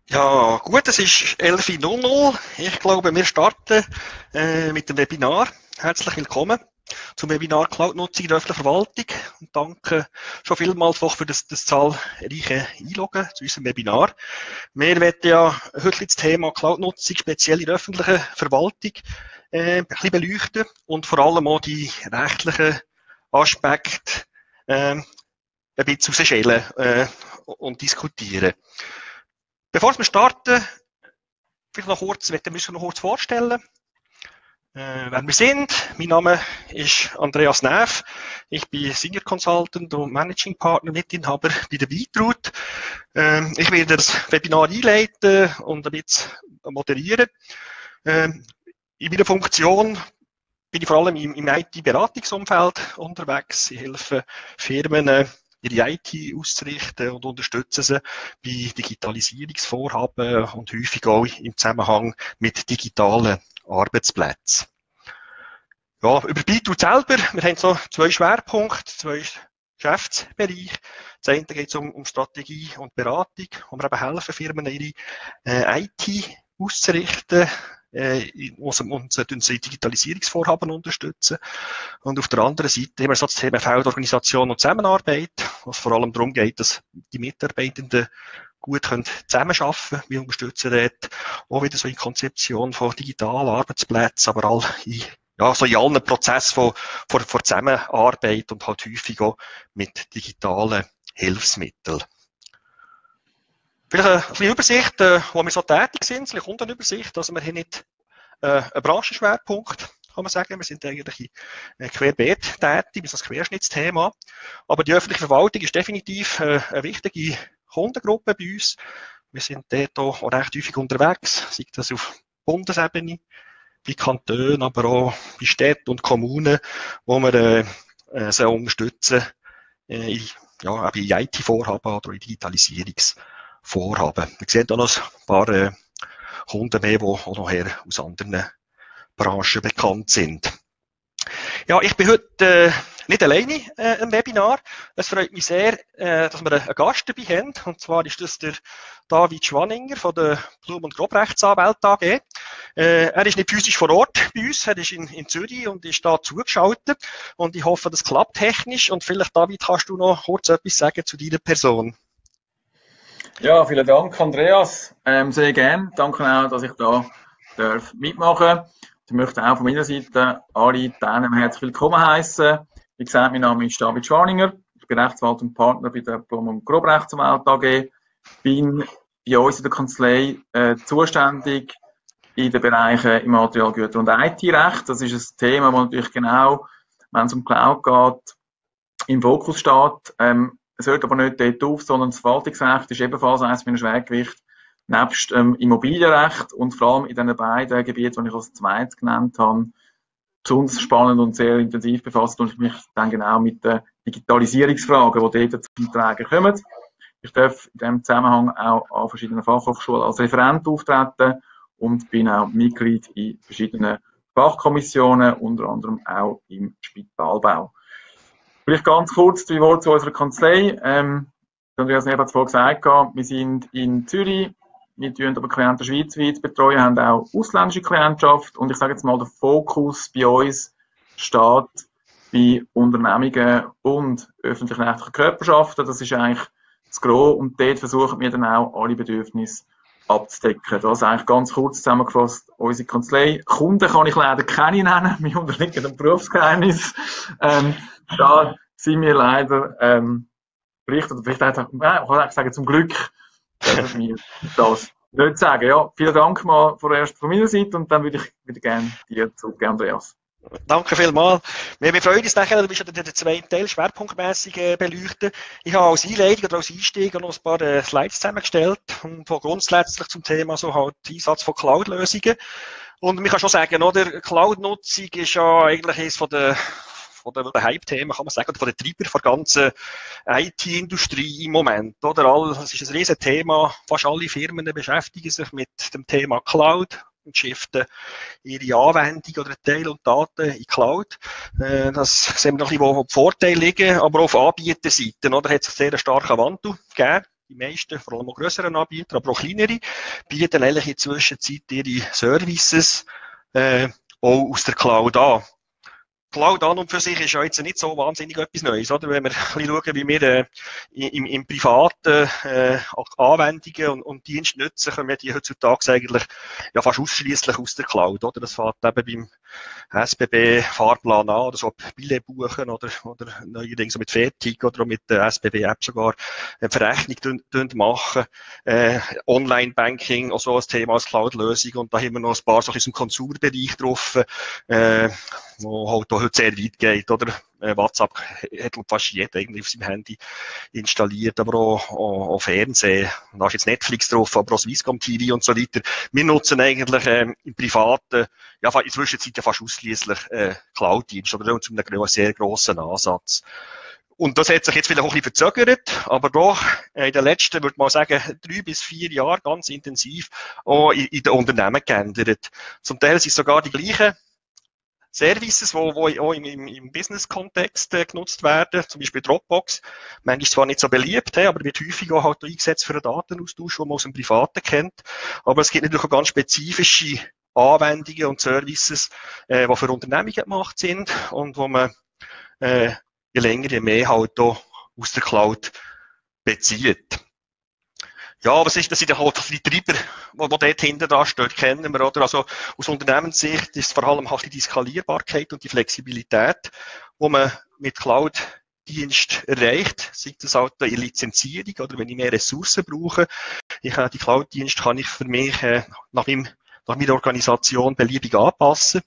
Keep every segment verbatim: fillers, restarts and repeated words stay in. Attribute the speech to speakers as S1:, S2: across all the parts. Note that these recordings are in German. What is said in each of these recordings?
S1: Ja, gut, es ist elf Uhr null null. Ich glaube, wir starten äh, mit dem Webinar. Herzlich willkommen zum Webinar Cloud-Nutzung in der öffentlichen Verwaltung und danke schon vielmals für das, das zahlreiche Einloggen zu unserem Webinar. Wir werden ja heute das Thema Cloud-Nutzung speziell in der öffentlichen Verwaltung äh, ein bisschen beleuchten und vor allem auch die rechtlichen Aspekte äh, ein bisschen rausschälen äh, und diskutieren. Bevor wir starten, vielleicht noch kurz, ich möchte mich noch kurz vorstellen, äh, wer wir sind. Mein Name ist Andreas Näf. Ich bin Senior Consultant und Managing Partner, Mitinhaber bei der Weitroute. Ähm, ich werde das Webinar einleiten und ein bisschen moderieren. Ähm, in meiner Funktion bin ich vor allem im, im I T-Beratungsumfeld unterwegs. Ich helfe Firmen, ihre I T auszurichten und unterstützen sie bei Digitalisierungsvorhaben und häufig auch im Zusammenhang mit digitalen Arbeitsplätzen. Ja, über Weitroute selber, wir haben so zwei Schwerpunkte, zwei Geschäftsbereiche. Das eine geht es um, um Strategie und Beratung, wo wir eben helfen, Firmen ihre äh, I T auszurichten, äh, unsere Digitalisierungsvorhaben unterstützen. Und auf der anderen Seite haben wir so das Thema Feldorganisation und Zusammenarbeit, wo es vor allem darum geht, dass die Mitarbeitenden gut können zusammenarbeiten können. Wir unterstützen dort auch wieder so in Konzeption von digitalen Arbeitsplätzen, aber all in, ja, so in allen Prozessen von, von, von Zusammenarbeit und halt häufig auch mit digitalen Hilfsmitteln. Vielleicht eine kleine Übersicht, äh, wo wir so tätig sind, eine Kundenübersicht. Also wir haben nicht äh, einen Branchenschwerpunkt, kann man sagen. Wir sind eigentlich äh, querbeet tätig, das ist ein Querschnittsthema. Aber die öffentliche Verwaltung ist definitiv äh, eine wichtige Kundengruppe bei uns. Wir sind dort auch recht häufig unterwegs, sei das auf Bundesebene, bei Kantonen, aber auch bei Städten und Kommunen, wo wir äh, äh, sie unterstützen, äh, in, ja, auch bei I T-Vorhaben oder in Digitalisierungsvorhaben. Wir sehen da noch ein paar äh, Kunden mehr, die auch noch her aus anderen Branchen bekannt sind. Ja, ich bin heute äh, nicht alleine äh, im Webinar. Es freut mich sehr, äh, dass wir einen Gast dabei haben. Und zwar ist das der David Schwanninger von der Blum- und Grobrechtsanwälte A G. Äh, er ist nicht physisch vor Ort bei uns, er ist in, in Zürich und ist da zugeschaltet. Und ich hoffe, das klappt technisch. Und vielleicht, David, kannst du noch kurz etwas sagen zu deiner Person?
S2: Ja, vielen Dank, Andreas. Ähm, sehr gern. Danke auch, dass ich da darf mitmachen. Ich möchte auch von meiner Seite alle Teilnehmer herzlich willkommen heißen. Wie gesagt, mein Name ist David Schwaninger. Ich bin Rechtsanwalt und Partner bei der Blum- und Grobrechtsanwälte A G. Bin bei uns in der Kanzlei äh, zuständig in den Bereichen Immaterialgüter und I T-Recht. Das ist ein Thema, das natürlich genau, wenn es um Cloud geht, im Fokus steht. Ähm, Es hört aber nicht dort auf, sondern das Verwaltungsrecht ist ebenfalls eines meiner Schwergewichte, nebst ähm, Immobilienrecht und vor allem in den beiden Gebieten, die ich als zweites genannt habe, besonders spannend und sehr intensiv befasst und ich mich dann genau mit den Digitalisierungsfragen, die dort zum Tragen kommen. Ich darf in diesem Zusammenhang auch an verschiedenen Fachhochschulen als Referent auftreten und bin auch Mitglied in verschiedenen Fachkommissionen, unter anderem auch im Spitalbau. Vielleicht ganz kurz drei Worte zu unserer Kanzlei. Ähm, Andreas Neff hat es vorhin gesagt, wir sind in Zürich, wir betreuen aber Klienten schweizweit, betreuen, haben auch ausländische Klientschaft und ich sage jetzt mal, der Fokus bei uns steht bei Unternehmungen und öffentlich-rechtlichen Körperschaften. Das ist eigentlich das Gros und dort versuchen wir dann auch alle Bedürfnisse abzudecken. Das ist eigentlich ganz kurz zusammengefasst unsere Kanzlei. Kunden kann ich leider keine nennen, wir unterliegen dem Berufsgeheimnis. Ähm, da sind wir leider, ähm, vielleicht, oder vielleicht auch, nein, ich kann auch sagen, zum Glück dürfen wir das nicht sagen. Ja, vielen Dank mal vorerst von meiner Seite und dann würde ich wieder gerne dir zurückgeben, Andreas.
S1: Danke vielmals. Wir, wir freuen uns nachher, du bist ja den zweiten Teil schwerpunktmässig äh, beleuchten. Ich habe als Einleitung oder als Einstieg noch ein paar äh, Slides zusammengestellt, und von grundsätzlich zum Thema so halt Einsatz von Cloud-Lösungen. Und man kann schon sagen, oder, Cloud-Nutzung ist ja eigentlich eines von der von den Hype-Themen, kann man sagen, oder von den Treibern der ganzen I T-Industrie im Moment. Oder? All, das ist ein riesen Thema. Fast alle Firmen beschäftigen sich mit dem Thema Cloud und shiften ihre Anwendung oder Teil und Daten in Cloud. Das sehen wir noch ein bisschen, wo die Vorteile liegen, aber auch auf Anbieterseite, oder, hat sich sehr einen starken Wandel gegeben die meisten, vor allem auch grösseren Anbieter, aber auch kleinere, bieten eigentlich in der Zwischenzeit ihre Services äh, auch aus der Cloud an. Cloud an und für sich ist ja jetzt nicht so wahnsinnig etwas Neues, oder? Wenn wir ein bisschen schauen, wie wir äh, im, im privaten äh, Anwendungen und, und Dienste nutzen, können wir die heutzutage eigentlich ja fast ausschließlich aus der Cloud, oder? Das fängt eben beim S B B-Fahrplan an, oder so Billett buchen, oder, oder neuerdings so mit Fertig oder mit der S B B-App sogar eine Verrechnung dün, dün machen. Äh, Online-Banking, auch so ein Thema als Cloud-Lösung. Und da haben wir noch ein paar so in diesem Consumer-Bereich drauf, äh, wo halt auch heute sehr weit geht, oder? Äh, WhatsApp hat fast jeder irgendwie auf seinem Handy installiert, aber auch, auch, auch Fernsehen. Da ist jetzt Netflix drauf, aber auch Swisscom T V und so weiter. Wir nutzen eigentlich ähm, im Privaten, ja, in der Zwischenzeit ja fast ausschließlich äh, Cloud-Dienste, oder zu einem sehr grossen Ansatz. Und das hat sich jetzt vielleicht auch ein bisschen verzögert, aber doch äh, in den letzten, würde man sagen, drei bis vier Jahren ganz intensiv auch in, in den Unternehmen geändert. Zum Teil sind es sogar die gleichen Services, die auch im, im, im Business-Kontext äh, genutzt werden, zum Beispiel Dropbox. Manchmal zwar nicht so beliebt, hey, aber wird häufig auch halt eingesetzt für einen Datenaustausch, den man aus dem Privaten kennt. Aber es gibt natürlich auch ganz spezifische Anwendungen und Services, äh, die für Unternehmungen gemacht sind und wo man äh, je länger, je mehr halt auch aus der Cloud bezieht. Ja, was ist das sind halt die Treiber, die, die dort hinten da stehen, kennen wir, oder? Also, aus Unternehmenssicht ist es vor allem halt die Skalierbarkeit und die Flexibilität, die man mit Cloud-Dienst erreicht. Sei das halt eine Lizenzierung, oder wenn ich mehr Ressourcen brauche. Ich, äh, die Cloud-Dienst kann ich für mich, äh, nach meinem, nach meiner Organisation beliebig anpassen.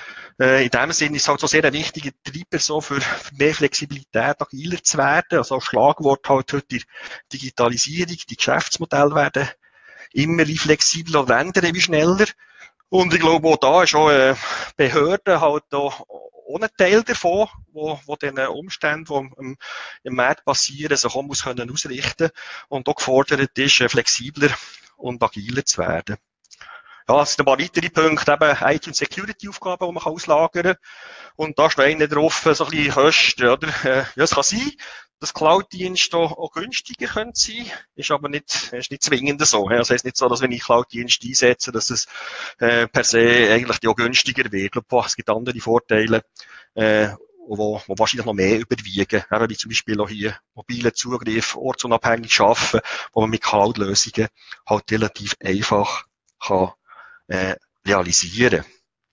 S1: In dem Sinne ist es halt so sehr ein wichtiger Treiber so für, für mehr Flexibilität, agiler zu werden. Also als Schlagwort halt heute die Digitalisierung, die Geschäftsmodelle werden immer flexibler und ändern wie schneller. Und ich glaube, auch da ist auch äh, Behörden halt auch, auch ein Teil davon, wo, wo den Umständen, die im, im Markt passieren, sich auch muss können ausrichten und auch gefordert ist, flexibler und agiler zu werden. Ja, es sind ein paar weitere Punkte, eben I T- und Security-Aufgaben, die man auslagern kann. Und da steht einer drauf, so ein bisschen Kosten, oder? Ja, es kann sein, dass Cloud-Dienste auch, auch günstiger können sein, ist aber nicht, ist nicht zwingend so. Also es ist nicht so, dass wenn ich Cloud-Dienste einsetze, dass es äh, per se eigentlich auch günstiger wird. Ich glaube, es gibt andere Vorteile, äh, wo, wo wahrscheinlich noch mehr überwiegen. Eben wie zum Beispiel auch hier mobile Zugriff, ortsunabhängig arbeiten, wo man mit Cloud-Lösungen halt relativ einfach kann Äh, realisieren.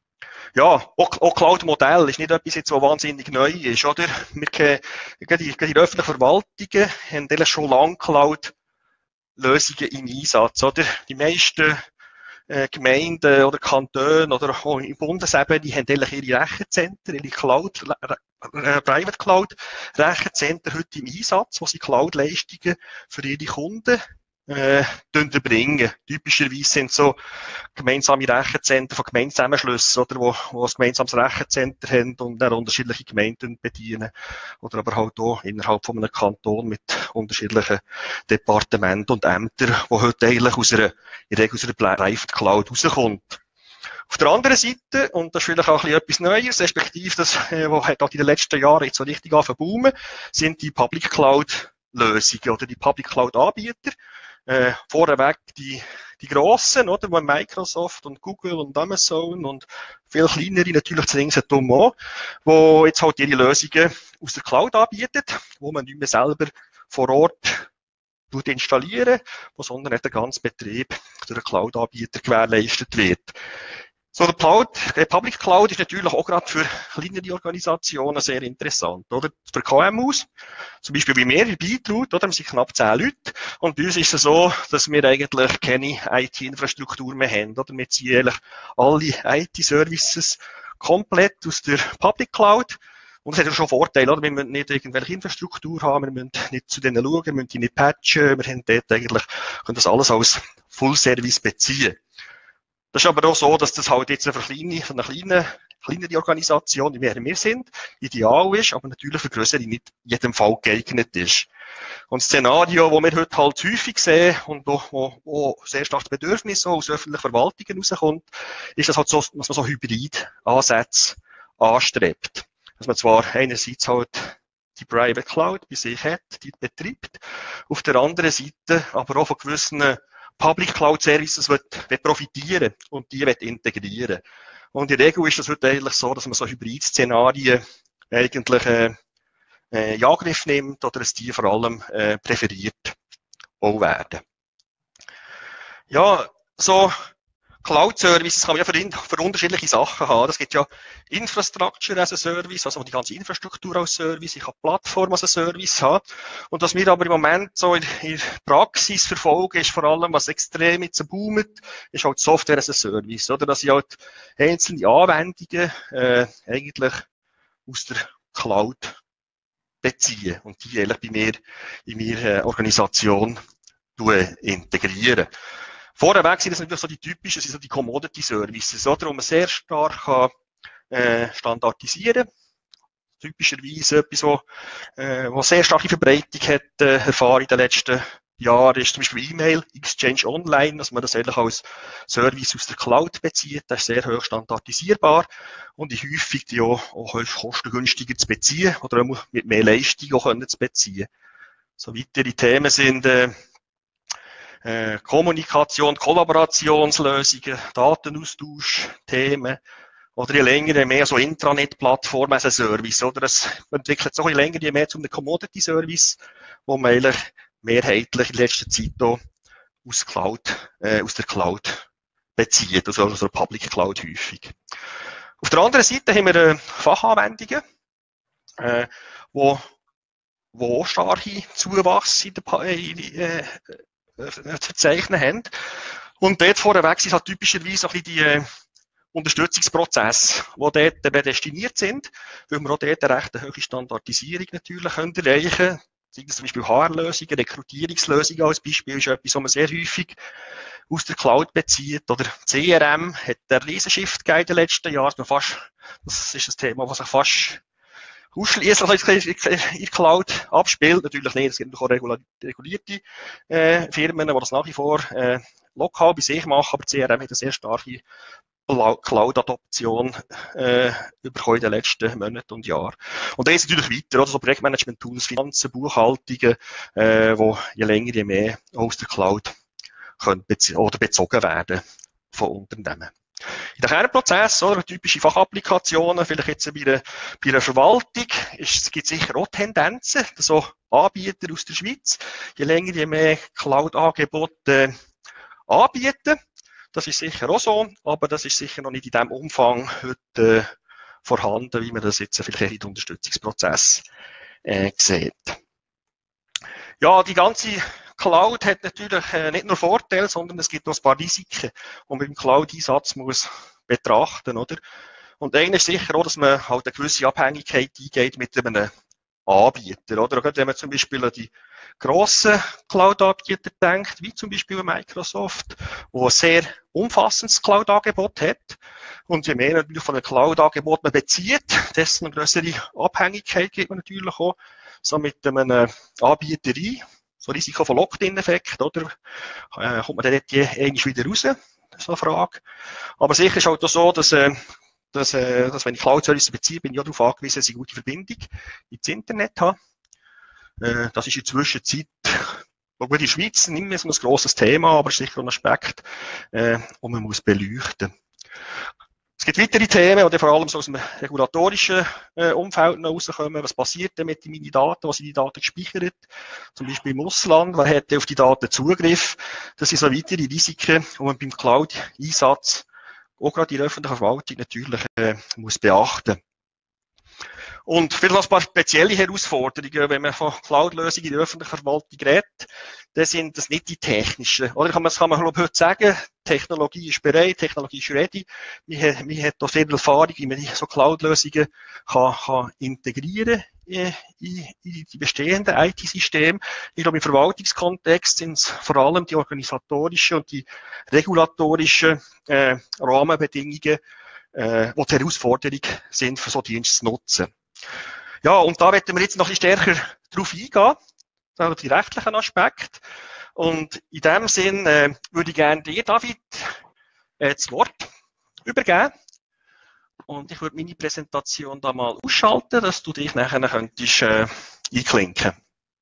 S1: Ja, auch, auch Cloud-Modell ist nicht etwas, jetzt, was wahnsinnig neu ist, oder? Wir kennen, gerade in den öffentlichen Verwaltungen haben schon lange Cloud-Lösungen im Einsatz, oder? Die meisten äh, Gemeinden oder Kantone oder auch in Bundesebene haben eigentlich ihre Rechenzentren, ihre Cloud, äh, Private Cloud Rechenzentren heute im Einsatz, wo sie Cloud-Leistungen für ihre Kunden äh, erbringen. Typischerweise sind so gemeinsame Rechenzentren von Gemeindezusammenschlüssen, oder, wo, wo ein gemeinsames Rechencenter haben und dann unterschiedliche Gemeinden bedienen. Oder aber halt auch innerhalb von einem Kanton mit unterschiedlichen Departementen und Ämtern, wo heute eigentlich aus einer, in der Regel aus einer Private Cloud rauskommt. Auf der anderen Seite, und das ist vielleicht auch ein bisschen etwas Neues, respektive das, äh, was hat auch in den letzten Jahren jetzt so richtig angefangen zu boomen, sind die Public Cloud Lösungen oder die Public Cloud Anbieter. Äh, vorweg die, die grossen, oder, wo Microsoft und Google und Amazon und viel kleinere natürlich zu ringsherum auch, wo jetzt halt ihre Lösungen aus der Cloud anbieten, wo man nicht mehr selber vor Ort installieren, wo sondern nicht der ganze Betrieb durch einen Cloud-Anbieter gewährleistet wird. So, der Cloud, der Public Cloud ist natürlich auch gerade für kleinere Organisationen sehr interessant, oder? Für K M Us, zum Beispiel wie wir in Beitraut, oder? Wir sind knapp zehn Leute. Und bei uns ist es so, dass wir eigentlich keine I T-Infrastruktur mehr haben, oder? Wir ziehen eigentlich alle I T-Services komplett aus der Public Cloud. Und es hat ja schon Vorteile, oder? Wir müssen nicht irgendwelche Infrastruktur haben, wir müssen nicht zu denen schauen, wir müssen die nicht patchen, wir haben dort eigentlich, können das alles als Full-Service beziehen. Das ist aber auch so, dass das halt jetzt für kleine, für eine kleine, kleinere Organisation, wie wir sind, ideal ist, aber natürlich für größere nicht in jedem Fall geeignet ist. Und das Szenario, das wir heute halt häufig sehen und wo, wo, wo sehr stark das Bedürfnis so aus öffentlichen Verwaltungen rauskommt, ist das halt so, dass man so Hybrid-Ansätze anstrebt. Dass man zwar einerseits halt die Private Cloud bei sich hat, die betreibt. Auf der anderen Seite aber auch von gewissen Public Cloud Services will, will profitieren und die will integrieren. Und in der Regel ist das heute eigentlich so, dass man so Hybrid-Szenarien eigentlich äh, äh, in Angriff nimmt oder dass die vor allem äh, präferiert auch werden. Ja, so Cloud-Services kann man ja für, für unterschiedliche Sachen haben. Das gibt ja Infrastructure as a Service, also die ganze Infrastruktur als Service. Ich kann Plattform as a Service haben. Und was wir aber im Moment so in, in der Praxis verfolgen, ist vor allem, was extrem jetzt boomt, ist halt Software as a Service. Oder? Dass ich halt einzelne Anwendungen äh, eigentlich aus der Cloud beziehe und die eigentlich bei mir in meiner Organisation integrieren. Vorweg sind das natürlich so die typischen, sind so die Commodity Services, oder, wo man sehr stark kann, äh, standardisieren kann. Typischerweise etwas, wo, äh, wo sehr starke Verbreitung hat, äh, erfahren in den letzten Jahren, ist zum Beispiel E-Mail, Exchange Online, dass man das eigentlich als Service aus der Cloud bezieht. Das ist sehr hoch standardisierbar und ist häufig die auch, auch kostengünstiger zu beziehen oder auch mit mehr Leistung auch können zu beziehen. So weitere Themen sind, äh, Äh, Kommunikation, Kollaborationslösungen, Datenaustausch, Themen oder je länger, je mehr so Intranet-Plattformen als ein Service. Oder es entwickelt sich auch je länger, je mehr zu einem Commodity-Service, wo man eigentlich mehrheitlich in letzter Zeit auch aus, Cloud, äh, aus der Cloud bezieht, also aus der Public Cloud häufig. Auf der anderen Seite haben wir äh, Fachanwendungen, äh, wo, wo starke Zuwachs in der, in, äh, zu verzeichnen haben. Und dort vorweg sind halt typischerweise auch die äh, Unterstützungsprozesse, die dort prädestiniert sind, weil wir auch dort eine recht hohe Standardisierung natürlich können erreichen können. Zum Beispiel H R-Lösungen, Rekrutierungslösungen als Beispiel ist etwas, was man sehr häufig aus der Cloud bezieht. Oder C R M hat der Riesenshift gegeben in den letzten Jahren. Fast, das ist ein Thema, was sich fast ausschließlich in der Cloud abspielt. Natürlich nicht, es gibt auch regulierte äh, Firmen, die das nach wie vor äh, lokal bei sich machen, aber C R M hat eine sehr starke Cloud-Adoption äh, bekommen in den letzten Monaten und Jahren. Und da ist natürlich weiter, oder so Projektmanagement-Tools, Finanzen, Buchhaltungen, äh, wo je länger, je mehr aus der Cloud können bezo- oder bezogen werden von Unternehmen. In den Kernprozessen, oder typische Fachapplikationen, vielleicht jetzt bei einer, bei einer Verwaltung, es gibt sicher auch Tendenzen, so Anbieter aus der Schweiz, je länger, je mehr Cloud-Angebote äh, anbieten. Das ist sicher auch so, aber das ist sicher noch nicht in dem Umfang heute äh, vorhanden, wie man das jetzt vielleicht in den Unterstützungsprozess äh, sieht. Ja, die ganze Cloud hat natürlich äh, nicht nur Vorteile, sondern es gibt auch ein paar Risiken, die man beim Cloud-Einsatz muss betrachten, oder? Und einer ist sicher auch, dass man halt eine gewisse Abhängigkeit eingeht mit einem Anbieter, oder? Gerade wenn man zum Beispiel an die grossen Cloud-Anbieter denkt, wie zum Beispiel Microsoft, wo ein sehr umfassendes Cloud-Angebot hat. Und je mehr natürlich von einem Cloud-Angebot man bezieht, desto eine größere Abhängigkeit gibt man natürlich auch so mit einem Anbieter ein. So Risiko von Locked-in-Effekt, oder? Äh, kommt man dann nicht eigentlich wieder raus? Das ist eine Frage. Aber sicher ist auch so, dass, äh, dass, äh, dass wenn ich Cloud-Services beziehe, bin ich auch darauf angewiesen, dass ich eine gute Verbindung ins Internet habe. Äh, das ist in der Zwischenzeit, in der Schweiz nicht mehr so ein grosses Thema, aber es ist sicher ein Aspekt, äh, den man muss beleuchten muss. Es gibt weitere Themen, die vor allem so aus dem regulatorischen äh, Umfeld noch rauskommen. Was passiert denn mit meinen Daten? Was sind die Daten gespeichert? Zum Beispiel im Ausland. Wer hat auf die Daten Zugriff? Das sind so weitere Risiken, die man beim Cloud-Einsatz auch gerade in der öffentlichen Verwaltung natürlich äh, muss beachten. Und vielleicht noch ein paar spezielle Herausforderungen, wenn man von Cloud-Lösungen in der öffentlichen Verwaltung redet, dann sind das nicht die technischen. Oder kann man, kann man heute sagen, Technologie ist bereit, Technologie ist ready. Man, man hat auch viel Erfahrung, wie man so Cloud-Lösungen kann, kann integrieren in, in, in die bestehenden I T-Systeme. Ich glaube, im Verwaltungskontext sind es vor allem die organisatorischen und die regulatorischen äh, Rahmenbedingungen, äh, die die Herausforderung sind, für so Dienste zu nutzen. Ja, und da werden wir jetzt noch ein bisschen stärker drauf eingehen, also die rechtlichen Aspekte. Und in dem Sinn äh, würde ich gerne dir, David, äh, das Wort übergeben. Und ich würde meine Präsentation da mal ausschalten, dass du dich nachher könntest, äh, einklinken.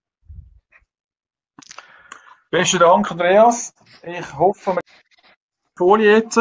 S2: Besten Dank, Andreas. Ich hoffe, wir die Folie jetzt.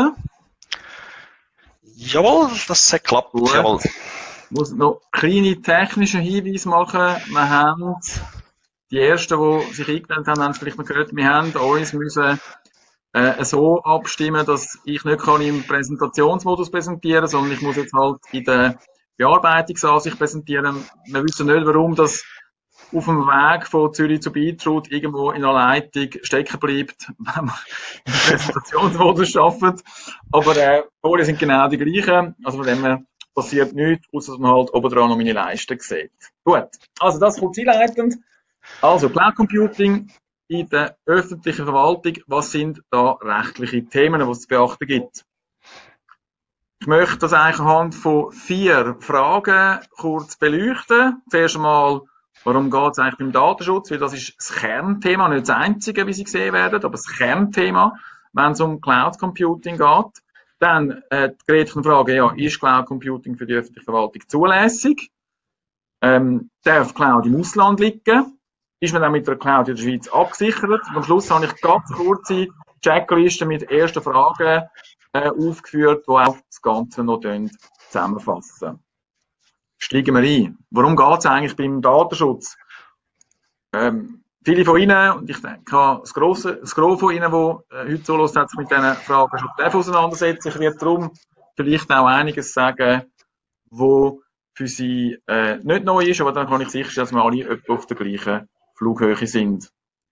S1: Jawohl, das hat geklappt.
S2: Gut.
S1: Jawohl.
S2: Ich muss noch kleine technische Hinweise machen. Wir haben die ersten, die sich eingemeldet haben, haben es vielleicht noch gehört, wir haben uns müssen äh, so abstimmen, dass ich nicht kann im Präsentationsmodus präsentieren, sondern ich muss jetzt halt in der Bearbeitungsansicht präsentieren. Wir wissen nicht, warum das auf dem Weg von Zürich zu Beetroot irgendwo in einer Leitung stecken bleibt, wenn man im Präsentationsmodus arbeitet. Aber äh, die Folien sind genau die gleichen. Also von dem her passiert nichts, außer dass man halt oben dran noch meine Leiste sieht. Gut, also das kurz einleitend. Also Cloud Computing in der öffentlichen Verwaltung. Was sind da rechtliche Themen, die es zu beachten gibt? Ich möchte das eigentlich anhand von vier Fragen kurz beleuchten. Zuerst einmal, warum geht es eigentlich beim Datenschutz? Weil das ist das Kernthema, nicht das einzige, wie Sie gesehen werden, aber das Kernthema, wenn es um Cloud Computing geht. Dann äh, die kritische Frage, ja, ist Cloud Computing für die öffentliche Verwaltung zulässig? Ähm, darf Cloud im Ausland liegen? Ist man dann mit der Cloud in der Schweiz abgesichert? Und am Schluss habe ich ganz kurze Checklisten mit ersten Fragen äh, aufgeführt, die auch das Ganze noch zusammenfassen. Steigen wir ein. Worum geht es eigentlich beim Datenschutz? Ähm, viele von Ihnen, und ich denke, das Grosse, das Gros von Ihnen, die äh, heute zuhören, hat sich mit diesen Fragen schon auseinandersetzen. Ich werde darum vielleicht auch einiges sagen, wo für Sie äh, nicht neu ist, aber dann kann ich sicherstellen, dass wir alle etwa auf der gleichen Flughöhe sind.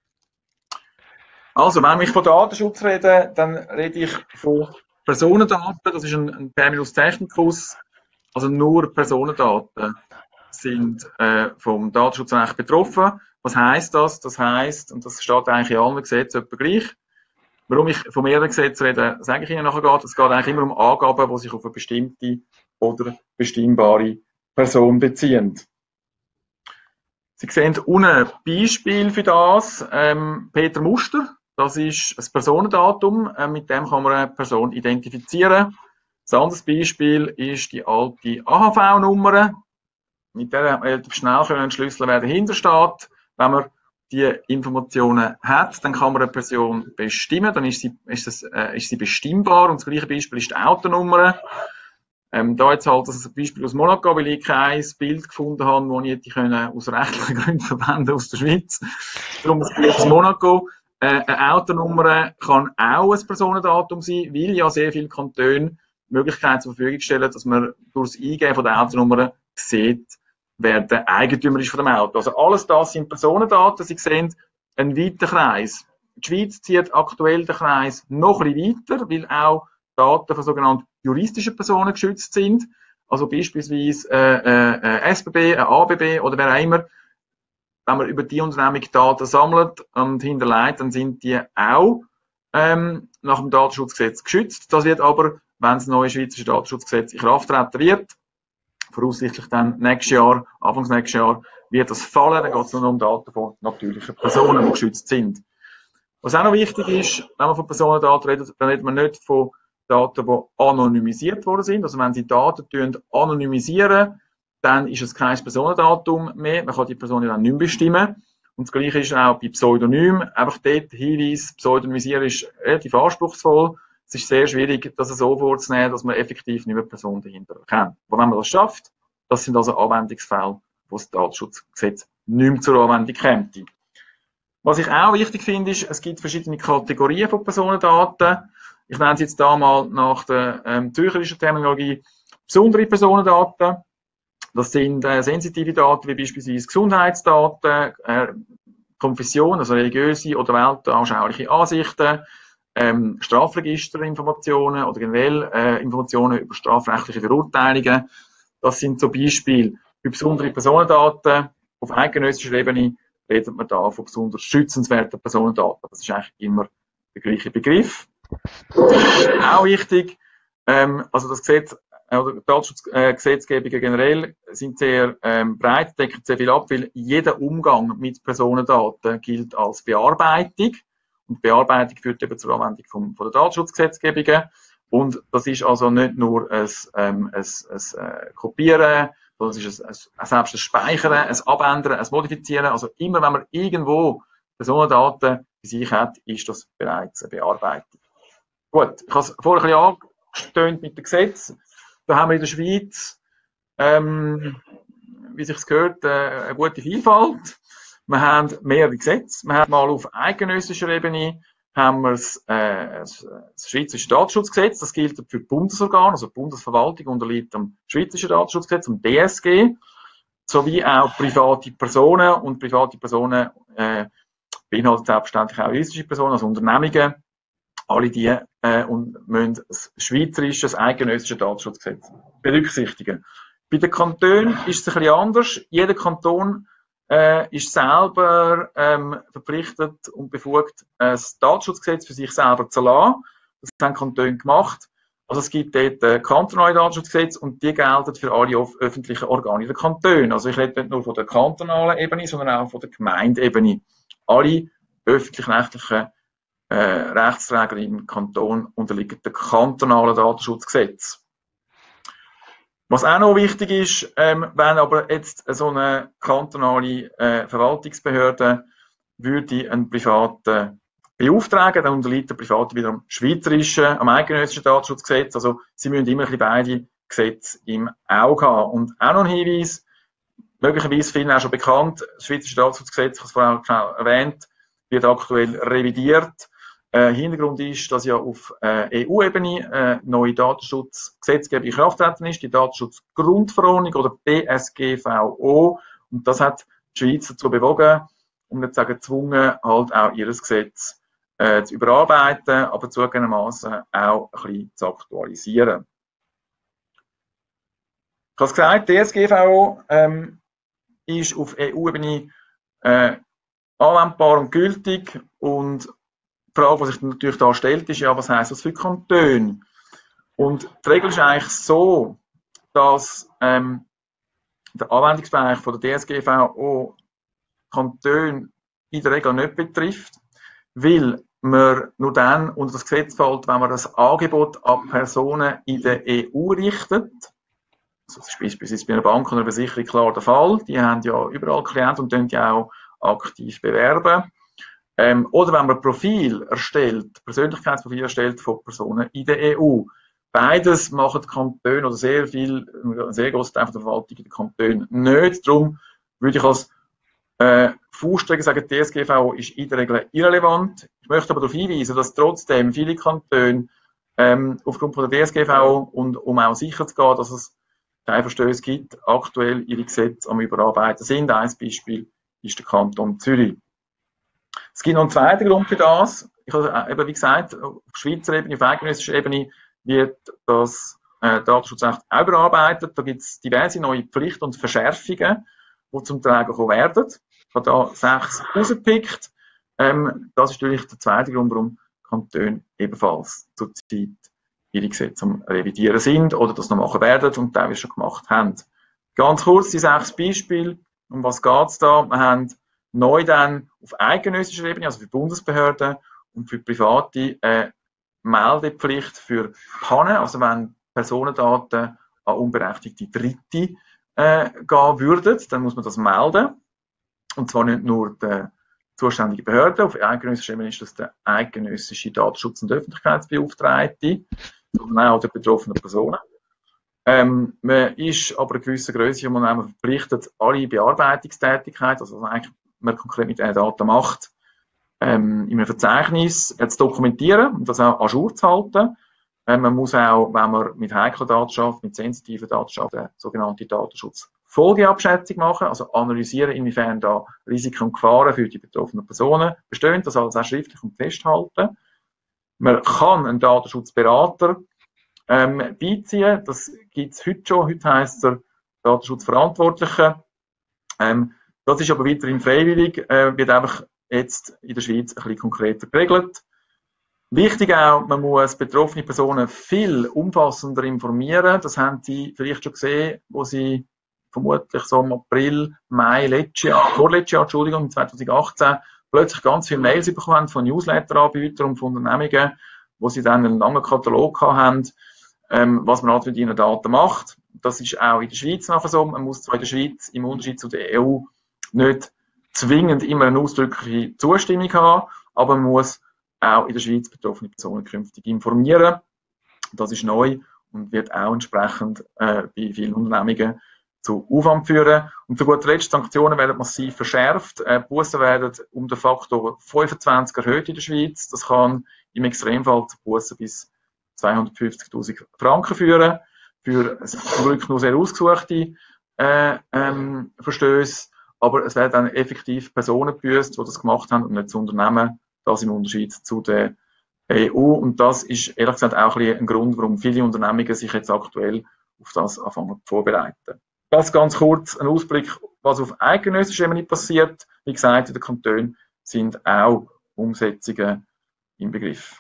S2: Also, wenn ich von Datenschutz rede, dann rede ich von Personendaten. Das ist ein, ein Terminus technicus. Also nur Personendaten sind äh, vom Datenschutzrecht betroffen. Was heisst das? Das heisst, und das steht eigentlich in allen Gesetzen etwa gleich. Warum ich von mehreren Gesetzen rede, sage ich Ihnen nachher gerade. Es geht eigentlich immer um Angaben, die sich auf eine bestimmte oder bestimmbare Person beziehen. Sie sehen unten ein Beispiel für das. Ähm, Peter Muster, das ist ein Personendatum, äh, mit dem kann man eine Person identifizieren. Ein anderes Beispiel ist die alte A H V-Nummer. Mit der relativ schnell können entschlüsseln, wer dahinter steht. Wenn man die Informationen hat, dann kann man eine Person bestimmen, dann ist sie, ist das, äh, ist sie bestimmbar. Und das gleiche Beispiel ist die Autonummer. Ähm, da jetzt halt das Beispiel aus Monaco, weil ich kein Bild gefunden habe, das ich hätte können aus rechtlichen Gründen verwenden aus der Schweiz. Darum das Bild aus Monaco. Äh, eine Autonummer kann auch ein Personendatum sein, weil ja sehr viele Kantone die Möglichkeit zur Verfügung stellen, dass man durch das Eingeben von der Autonummer sieht, wer der Eigentümer ist von dem Auto. Also alles das sind Personendaten. Sie sehen einen weiten Kreis. Die Schweiz zieht aktuell den Kreis noch ein bisschen weiter, weil auch Daten von sogenannten juristischen Personen geschützt sind. Also beispielsweise äh, äh, S B B, ein A B B oder wer auch immer. Wenn man über die Unternehmung Daten sammelt und hinterlegt, dann sind die auch ähm, nach dem Datenschutzgesetz geschützt. Das wird aber, wenn das neue Schweizer Datenschutzgesetz in Kraft treten wird, voraussichtlich dann nächstes Jahr, Anfangs nächstes Jahr, wird das fallen. Dann geht es nur noch um Daten von natürlichen Personen, die geschützt sind. Was auch noch wichtig ist, wenn man von Personendaten redet, dann redet man nicht von Daten, die anonymisiert worden sind. Also wenn Sie Daten anonymisieren, dann ist es kein Personendatum mehr. Man kann die Person ja dann nicht mehr bestimmen. Und das Gleiche ist auch bei Pseudonymen. Einfach dort Hinweis, Pseudonymisieren ist relativ anspruchsvoll. Es ist sehr schwierig, das so vorzunehmen, dass man effektiv nicht mehr die Person dahinter erkennt. Aber wenn man das schafft, das sind also Anwendungsfälle, wo das Datenschutzgesetz nicht mehr zur Anwendung kommt. Was ich auch wichtig finde, ist, es gibt verschiedene Kategorien von Personendaten. Ich nenne es jetzt da mal nach der ähm, zürcherischen Terminologie besondere Personendaten. Das sind äh, sensitive Daten wie beispielsweise Gesundheitsdaten, äh, Konfession, also religiöse oder weltanschauliche Ansichten, ähm, Strafregisterinformationen oder generell äh, Informationen über strafrechtliche Verurteilungen. Das sind so Beispiele. Für besondere Personendaten auf eidgenössischer Ebene redet man da von besonders schützenswerten Personendaten. Das ist eigentlich immer der gleiche Begriff. Auch wichtig, ähm, also das Gesetz, oder die Datenschutzgesetzgebungen generell sind sehr ähm, breit, decken sehr viel ab, weil jeder Umgang mit Personendaten gilt als Bearbeitung. Und Bearbeitung führt eben zur Anwendung von, von der Datenschutzgesetzgebungen. Und das ist also nicht nur ein, ähm, ein, ein, ein Kopieren, sondern es ist ein, ein, selbst ein Speichern, ein Abändern, ein Modifizieren. Also immer, wenn man irgendwo Personendaten bei sich hat, ist das bereits eine Bearbeitung. Gut, ich habe es vorher ein bisschen angestöhnt mit dem Gesetz. Da haben wir in der Schweiz, ähm, wie sich es gehört, äh, eine gute Vielfalt. Wir haben mehrere Gesetze. Wir haben mal auf eidgenössischer Ebene haben wir das, äh, das Schweizerische Datenschutzgesetz. Das gilt für die Bundesorgane, also die Bundesverwaltung unterliegt dem Schweizerischen Datenschutzgesetz, dem D S G, sowie auch private Personen. Und private Personen äh, beinhaltet selbstverständlich auch juristische Personen, also Unternehmungen. Alle die äh, und müssen das schweizerische, das eidgenössische Datenschutzgesetz berücksichtigen. Bei den Kantonen ist es ein bisschen anders. Jeder Kanton äh, ist selber ähm, verpflichtet und befugt, das Datenschutzgesetz für sich selber zu lassen. Das haben Kantone gemacht. Also es gibt dort äh, kantonale Datenschutzgesetze und die gelten für alle öffentlichen Organe der Kantone. Also ich rede nicht nur von der kantonalen Ebene, sondern auch von der Gemeindeebene. Alle öffentlich-rechtlichen äh, Rechtsträger im Kanton unterliegen dem kantonalen Datenschutzgesetz. Was auch noch wichtig ist, ähm, wenn aber jetzt so eine kantonale äh, Verwaltungsbehörde würde einen Privaten beauftragen, dann unterliegt der Private wieder am schweizerischen, am eidgenössischen Datenschutzgesetz. Also sie müssen immer ein bisschen beide Gesetze im Auge haben. Und auch noch ein Hinweis, möglicherweise vielen auch schon bekannt, das Schweizerische Datenschutzgesetz, ich habe es vorhin auch erwähnt, wird aktuell revidiert. Äh, Hintergrund ist, dass ja auf äh, E U-Ebene äh, neue Datenschutzgesetzgebung in Kraft getreten ist, die Datenschutzgrundverordnung oder D S G V O. Und das hat die Schweiz dazu bewogen, um nicht zu sagen gezwungen, halt auch ihr Gesetz äh, zu überarbeiten, aber zugegebenermaßen auch ein bisschen zu aktualisieren. Ich habe es gesagt, D S G V O ähm, ist auf E U-Ebene äh, anwendbar und gültig und die Frage, die sich natürlich da stellt, ist ja, was heisst das für Kantone? Und die Regel ist eigentlich so, dass ähm, der Anwendungsbereich von der D S G V O Kantone in der Regel nicht betrifft, weil man nur dann unter das Gesetz fällt, wenn man das Angebot an Personen in der E U richtet. Also das ist beispielsweise bei einer Bank oder einer Versicherung klar der Fall. Die haben ja überall Klienten und können die auch aktiv bewerben. Ähm, oder wenn man ein Profil erstellt, Persönlichkeitsprofil erstellt von Personen in der E U. Beides machen die Kantone oder sehr viel, ein sehr grosser Teil der Verwaltung in den Kantonen nicht. Darum würde ich als äh, Faustregel sagen, D S G V O ist in der Regel irrelevant. Ich möchte aber darauf hinweisen, dass trotzdem viele Kantone ähm, aufgrund von der D S G V O und um auch sicher zu gehen, dass es keine Verstöße gibt, aktuell ihre Gesetze am Überarbeiten sind. Ein Beispiel ist der Kanton Zürich. Es gibt noch einen zweiten Grund für das. Ich habe eben, wie gesagt, auf Schweizer Ebene, auf eidgenössischer Ebene wird das äh, Datenschutzrecht auch überarbeitet. Da gibt es diverse neue Pflichten und Verschärfungen, die zum Tragen kommen werden. Ich habe da sechs rausgepickt. Ähm, das ist natürlich der zweite Grund, warum Kantone ebenfalls zurzeit ihre Gesetze am Revidieren sind oder das noch machen werden und teilweise schon gemacht haben. Ganz kurz die sechs Beispiele. Um was geht es da? Wir haben neu dann auf eidgenössischer Ebene, also für Bundesbehörden und für Private, äh, Meldepflicht für Pannen, also wenn Personendaten an unberechtigte Dritte äh, gehen würden, dann muss man das melden. Und zwar nicht nur der zuständige Behörde, auf eidgenössischer Ebene ist das der eidgenössische Datenschutz- und Öffentlichkeitsbeauftragte, sondern auch der betroffenen Personen. Ähm, man ist aber eine gewisse Größe und man verpflichtet, alle Bearbeitungstätigkeit, also was eigentlich man konkret mit diesen Daten macht, ähm, in einem Verzeichnis äh, zu dokumentieren und das auch à jour zu halten. Ähm, man muss auch, wenn man mit heiklen Daten schafft, mit sensitiven Daten schafft, eine sogenannte Datenschutzfolgeabschätzung machen, also analysieren, inwiefern da Risiken und Gefahren für die betroffenen Personen bestehen, das alles auch schriftlich und festhalten. Man kann einen Datenschutzberater ähm, beiziehen, das gibt es heute schon, heute heisst er Datenschutzverantwortliche. Ähm, das ist aber weiterhin freiwillig, äh, wird einfach jetzt in der Schweiz ein bisschen konkreter geregelt. Wichtig auch, man muss betroffene Personen viel umfassender informieren. Das haben Sie vielleicht schon gesehen, wo Sie vermutlich so im April, Mai letztes Jahr, vorletztes Jahr, Entschuldigung, zwanzig achtzehn, plötzlich ganz viele Mails bekommen von Newsletter-Anbietern und von Unternehmungen, wo sie dann einen langen Katalog haben, ähm, was man halt mit ihren Daten macht. Das ist auch in der Schweiz nachher so. Man muss zwar in der Schweiz im Unterschied zu der E U nicht zwingend immer eine ausdrückliche Zustimmung haben, aber man muss auch in der Schweiz betroffene Personen künftig informieren. Das ist neu und wird auch entsprechend äh, bei vielen Unternehmungen zu Aufwand führen. Und zu guter Letzt, Sanktionen werden massiv verschärft. Äh, Bussen werden um den Faktor fünfundzwanzig erhöht in der Schweiz. Das kann im Extremfall zu Bussen bis zweihundertfünfzigtausend Franken führen. Für zum Glück nur sehr ausgesuchte äh, ähm, Verstöße. Aber es werden dann effektiv Personen gebüßt, die das gemacht haben und nicht das Unternehmen. Das im Unterschied zu der E U. Und das ist ehrlich gesagt auch ein, ein Grund, warum viele Unternehmungen sich jetzt aktuell auf das anfangen vorbereiten. Das ganz kurz ein Ausblick, was auf eidgenössischer Ebene passiert. Wie gesagt, in den Kantonen sind auch Umsetzungen im Begriff.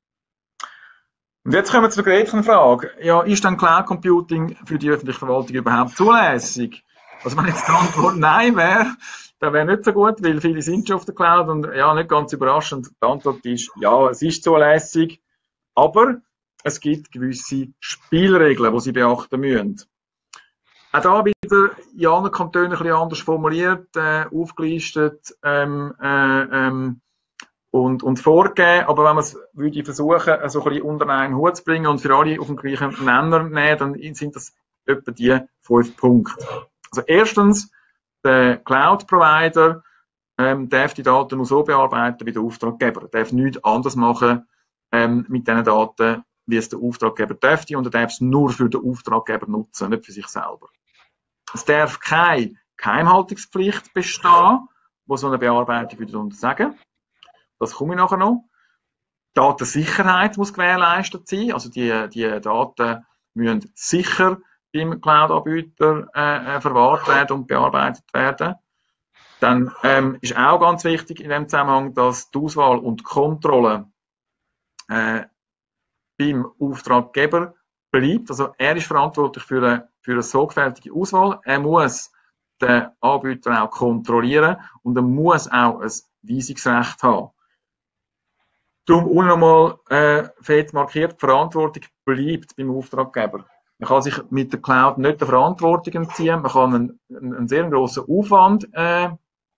S2: Und jetzt kommen wir zur Gretchenfrage. Ja, ist dann Cloud Computing für die öffentliche Verwaltung überhaupt zulässig? Also wenn jetzt die Antwort Nein wäre, dann wäre nicht so gut, weil viele sind schon auf der Cloud und ja, nicht ganz überraschend. Die Antwort ist, ja, es ist zulässig, aber es gibt gewisse Spielregeln, die Sie beachten müssen. Auch da wieder in anderen Kantonen ein bisschen anders formuliert, äh, aufgelistet ähm, äh, ähm, und, und vorgegeben. Aber wenn man es würde versuchen, so ein bisschen unter einen Hut zu bringen und für alle auf den gleichen Nenner nehmen, dann sind das etwa die fünf Punkte. Also erstens, der Cloud-Provider ähm, darf die Daten nur so bearbeiten wie der Auftraggeber. Er darf nichts anderes machen ähm, mit diesen Daten, wie es der Auftraggeber dürfte, und er darf es nur für den Auftraggeber nutzen, nicht für sich selber. Es darf keine Geheimhaltungspflicht bestehen, die so eine Bearbeitung würde untersagen. Das komme ich nachher noch. Datensicherheit muss gewährleistet sein, also die, die Daten müssen sicher beim Cloud-Anbieter äh, verwahrt werden und bearbeitet werden. Dann ähm, ist auch ganz wichtig in dem Zusammenhang, dass die Auswahl und die Kontrolle äh, beim Auftraggeber bleibt. Also er ist verantwortlich für eine, für eine sorgfältige Auswahl. Er muss den Anbieter auch kontrollieren und er muss auch ein Weisungsrecht haben. Darum unten nochmal äh, fett markiert, die Verantwortung bleibt beim Auftraggeber. Man kann sich mit der Cloud nicht der Verantwortung entziehen, man kann einen, einen, einen sehr grossen Aufwand äh,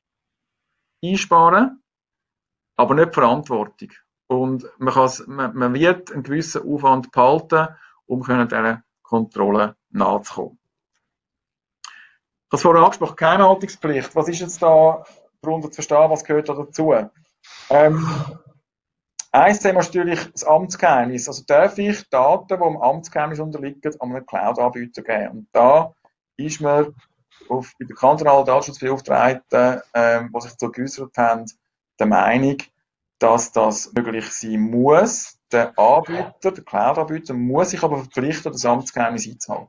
S2: einsparen, aber nicht die Verantwortung. Und man, man, man wird einen gewissen Aufwand behalten, um dieser Kontrolle nachzukommen. Ich habe es vorher angesprochen, Geheimhaltungspflicht. Was ist jetzt da darunter zu verstehen, was gehört da dazu? Ähm, Ein Thema ist natürlich das Amtsgeheimnis. Also darf ich Daten, die dem Amtsgeheimnis unterliegen, an einen Cloud-Anbieter geben? Und da ist man auf, bei den kantonalen Datenschutzbeauftragten, ähm, die sich dazu geäußert haben, der Meinung, dass das möglich sein muss. Der Anbieter, der Cloud-Anbieter, muss sich aber verpflichten, das Amtsgeheimnis einzuhalten.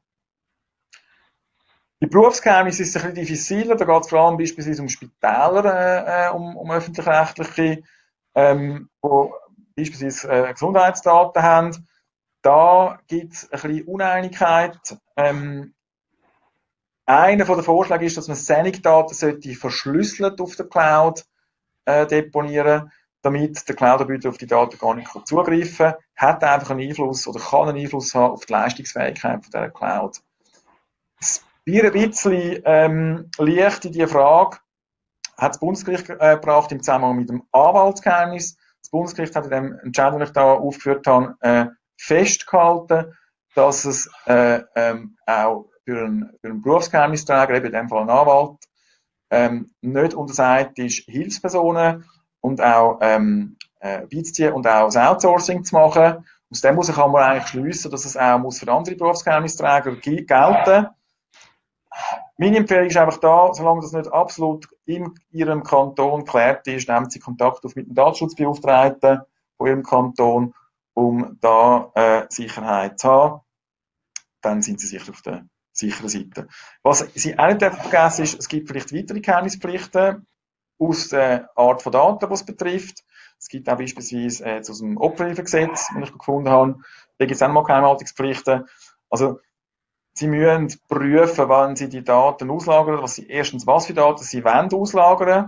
S2: Die Berufsgeheimnis ist ein bisschen diffiziler. Da geht es vor allem beispielsweise um Spitäler, äh, um, um öffentlich-rechtliche, ähm, wo beispielsweise äh, Gesundheitsdaten haben. Da gibt es ein bisschen Uneinigkeit. Ähm, einer der Vorschläge ist, dass man Sendungsdaten sollte verschlüsselt auf der Cloud äh, deponieren, damit der Cloud-Anbieter auf die Daten gar nicht zugreifen kann. Hat einfach einen Einfluss oder kann einen Einfluss haben auf die Leistungsfähigkeit von dieser Cloud. Es wird ein bisschen ähm, leicht in die Frage, hat das Bundesgericht äh, gebracht im Zusammenhang mit dem Anwaltsgeheimnis. Das Bundesgericht hat in dem Entscheid, den ich da aufgeführt habe, äh, festgehalten, dass es äh, ähm, auch für einen, für einen Berufsgeheimnisträger, eben in dem Fall ein Anwalt, ähm, nicht untersagt ist, Hilfspersonen und auch ähm, äh, beizuziehen und auch das Outsourcing zu machen. Aus dem muss ich kann man eigentlich schliessen, dass es auch muss für andere Berufsgeheimnisträger gelten. Meine Empfehlung ist einfach da, solange das nicht absolut in Ihrem Kanton geklärt ist, nehmen Sie Kontakt auf mit dem Datenschutzbeauftragten von Ihrem Kanton, um da äh, Sicherheit zu haben. Dann sind Sie sicher auf der sicheren Seite. Was Sie auch nicht vergessen ist, es gibt vielleicht weitere Geheimnispflichten aus der Art von Daten, die es betrifft. Es gibt auch beispielsweise äh, aus dem Opferhilfegesetz, das ich gefunden habe, da gibt es auch noch Geheimhaltungspflichten. Also Sie müssen prüfen, wann Sie die Daten auslagern, was Sie, erstens, was für Daten Sie wollen auslagern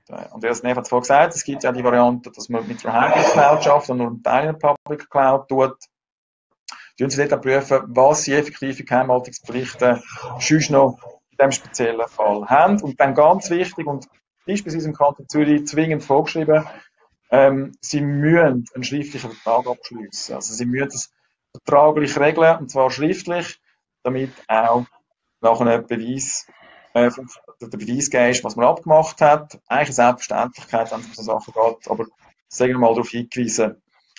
S2: äh, Andreas Neff hat es vorhin gesagt, es gibt ja die Variante, dass man mit einer Hybrid Cloud schafft und nur einen Teil in der Public Cloud tut. Tun Sie dort prüfen, was Sie effektive Geheimhaltungspflichten sonst noch in diesem speziellen Fall haben. Und dann ganz wichtig und beispielsweise im Kanton Zürich zwingend vorgeschrieben, ähm, Sie müssen einen schriftlichen Vertrag abschließen. Also Sie müssen das vertraglich regeln, und zwar schriftlich, damit auch nach einem Beweis, äh, der Beweis gegeben ist, was man abgemacht hat. Eigentlich eine Selbstverständlichkeit, wenn es um so Sachen geht, aber sagen wir mal darauf hingewiesen.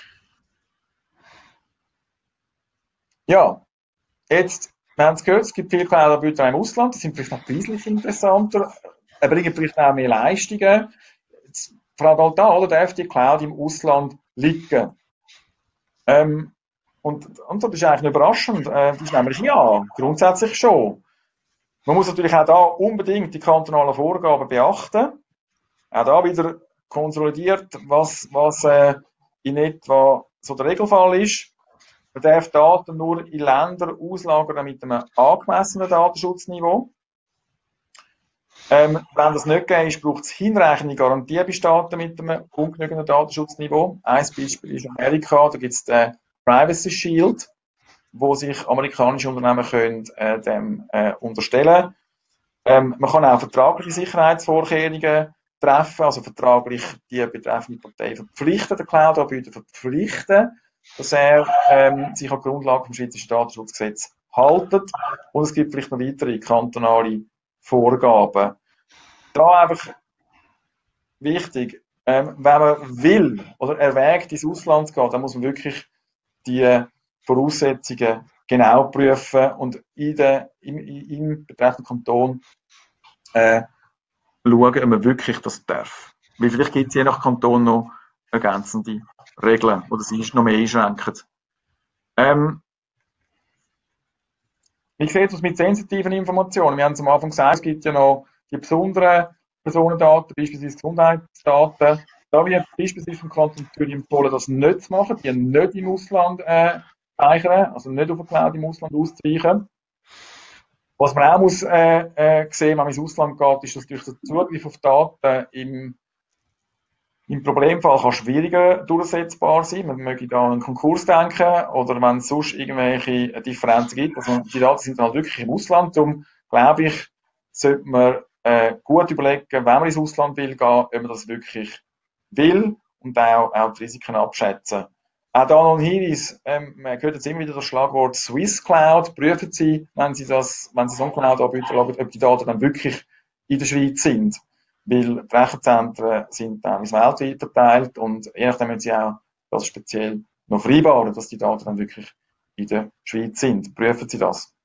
S2: Ja, jetzt, wir haben es gehört, es gibt viele Cloud-Anbieter im Ausland, die sind vielleicht auch preislich interessanter, bringen vielleicht auch mehr Leistungen. Jetzt, die Frage halt da, oder darf die Cloud im Ausland liegen? Ähm, und die Antwort ist eigentlich überraschend, äh, das ist nämlich ja, grundsätzlich schon. Man muss natürlich auch da unbedingt die kantonalen Vorgaben beachten. Auch da wieder konsolidiert, was, was äh, in etwa so der Regelfall ist. Man darf Daten nur in Länder auslagern mit einem angemessenen Datenschutzniveau. Ähm, wenn das nicht gegeben ist, braucht es hinreichende Garantie bei Staaten mit einem ungenügenden Datenschutzniveau. Ein Beispiel ist Amerika, da gibt es den Privacy Shield, wo sich amerikanische Unternehmen können, äh, dem äh, unterstellen. Ähm, man kann auch vertragliche Sicherheitsvorkehrungen treffen, also vertraglich die betreffende Partei verpflichten, den Cloud-Anbieter verpflichten, dass er ähm, sich an die Grundlage des Schweizerischen Datenschutzgesetzes haltet. Und es gibt vielleicht noch weitere kantonale Vorgaben. Da einfach wichtig, ähm, wenn man will oder erwägt, ins Ausland zu gehen, dann muss man wirklich die Voraussetzungen genau prüfen und in der, im, im betreffenden Kanton äh, schauen, ob man wirklich das darf. Weil vielleicht gibt es je nach Kanton noch ergänzende Regeln oder sie ist noch mehr einschränkend. Ähm, wie sieht es mit sensitiven Informationen? Wir haben es am Anfang gesagt, es gibt ja noch die besonderen Personendaten, beispielsweise Gesundheitsdaten. Da wird beispielsweise vom Kanton Zürich empfohlen, das nicht zu machen, die nicht im Ausland äh, speichern, also nicht auf der Cloud im Ausland auszuweichen. Was man auch muss äh, äh, sehen, wenn man ins Ausland geht, ist, dass durch den Zugriff auf Daten im, im Problemfall kann schwieriger durchsetzbar sein. Man möge da an einen Konkurs denken oder wenn es sonst irgendwelche Differenzen gibt. Also die Daten sind dann halt wirklich im Ausland. Darum glaube ich, sollte man äh, gut überlegen, wenn man ins Ausland will gehen, ob man das wirklich will und auch, auch die Risiken abschätzen. Auch da noch ein Hinweis, ähm, man hört jetzt immer wieder das Schlagwort Swiss Cloud. Prüfen Sie, wenn Sie das, wenn Sie so einen Cloud-Anbieter haben, ob die Daten dann wirklich in der Schweiz sind. Weil die Rechenzentren sind dann weltweit verteilt und je nachdem müssen Sie auch das speziell noch vereinbaren, dass die Daten dann wirklich in der Schweiz sind. Prüfen Sie das.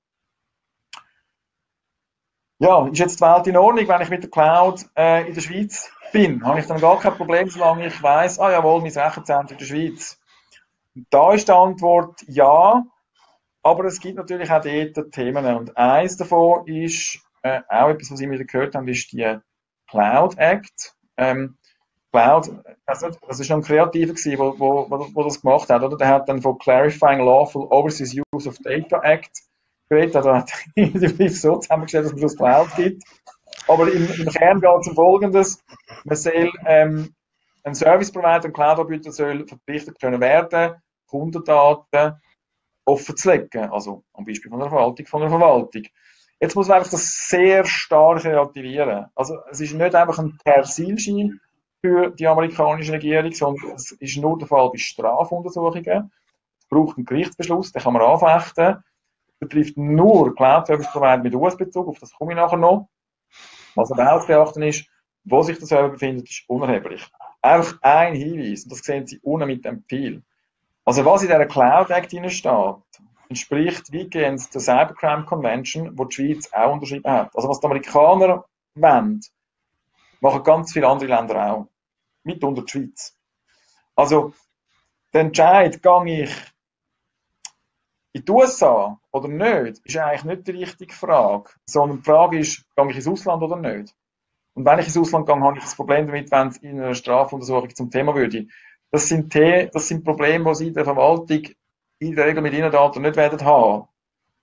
S2: Ja, ist jetzt die Welt in Ordnung, wenn ich mit der Cloud äh, in der Schweiz bin? Habe ich dann gar kein Problem, solange ich weiss, ah jawohl, mein Rechenzentrum in der Schweiz. Da ist die Antwort ja, aber es gibt natürlich auch dort Themen. Und eins davon ist, äh, auch etwas, was ich wieder gehört habe, ist die Cloud Act. Ähm, Cloud, also das ist noch ein Kreativer gewesen, wo, wo, wo, wo das gemacht hat, oder? Der hat dann von Clarifying Lawful Overseas Use of Data Act geredet. Also hat die Brief so zusammengestellt, dass man das Cloud gibt. Aber im, im Kern geht es um Folgendes. Man soll, ähm, ein Service Provider, ein Cloud-Anbieter soll verpflichtet können werden, Kundendaten offen zu legen. Also am Beispiel von der Verwaltung, von der Verwaltung. Jetzt muss man einfach das sehr stark relativieren. Also es ist nicht einfach ein Persilschein für die amerikanische Regierung, sondern es ist nur der Fall bei Strafuntersuchungen. Es braucht einen Gerichtsbeschluss, den kann man anfechten. Das betrifft nur Cloud-Service-Provider mit U S-Bezug, auf das komme ich nachher noch. Was aber auch zu beachten ist, wo sich der Server befindet, ist unerheblich. Einfach ein Hinweis, und das sehen Sie unten mit dem Pfeil. Also was in dieser Cloud Act steht, entspricht weitgehend der Cybercrime Convention, die die Schweiz auch unterschrieben hat. Also was die Amerikaner wollen, machen ganz viele andere Länder auch. Mitunter die Schweiz. Also der Entscheid, gehe ich in die U S A oder nicht, ist eigentlich nicht die richtige Frage. Sondern die Frage ist, gehe ich ins Ausland oder nicht? Und wenn ich ins Ausland gehe, habe ich das Problem damit, wenn es in einer Strafuntersuchung zum Thema würde. Das sind, The das sind Probleme, die Sie in der Verwaltung in der Regel mit Ihren Daten nicht werden haben.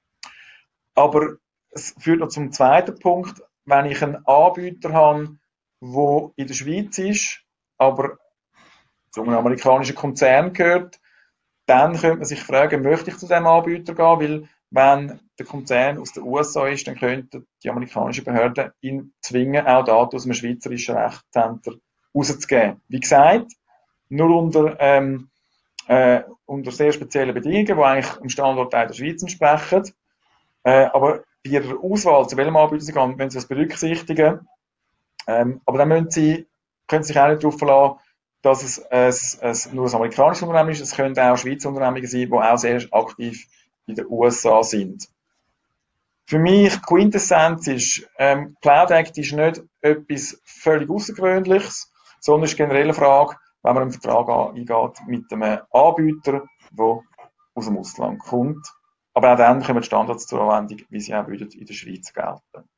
S2: Aber es führt noch zum zweiten Punkt. Wenn ich einen Anbieter habe, der in der Schweiz ist, aber zu einem amerikanischen Konzern gehört, dann könnte man sich fragen, möchte ich zu diesem Anbieter gehen, weil wenn der Konzern aus den U S A ist, dann könnten die amerikanischen Behörden ihn zwingen, auch Daten aus dem schweizerischen Rechtscenter rauszugeben. Wie gesagt, nur unter, ähm, äh, unter sehr speziellen Bedingungen, die eigentlich dem Standort der Schweiz entsprechen. Äh, aber bei ihrer Auswahl, zu welchem Anbieter sie gehen, wenn sie das berücksichtigen. Ähm, aber dann müssen sie, können sie sich auch nicht darauf verlassen, dass es, es, es nur ein amerikanisches Unternehmen ist. Es können auch Schweizer Unternehmen sein, die auch sehr aktiv in den U S A sind. Für mich Quintessenz ist, ähm, Cloud Act ist nicht etwas völlig Außergewöhnliches, sondern ist generell eine Frage, wenn man einen Vertrag eingeht mit einem Anbieter, der aus dem Ausland kommt. Aber auch dann kommen die Standards zur Anwendung, wie sie auch in der Schweiz gelten.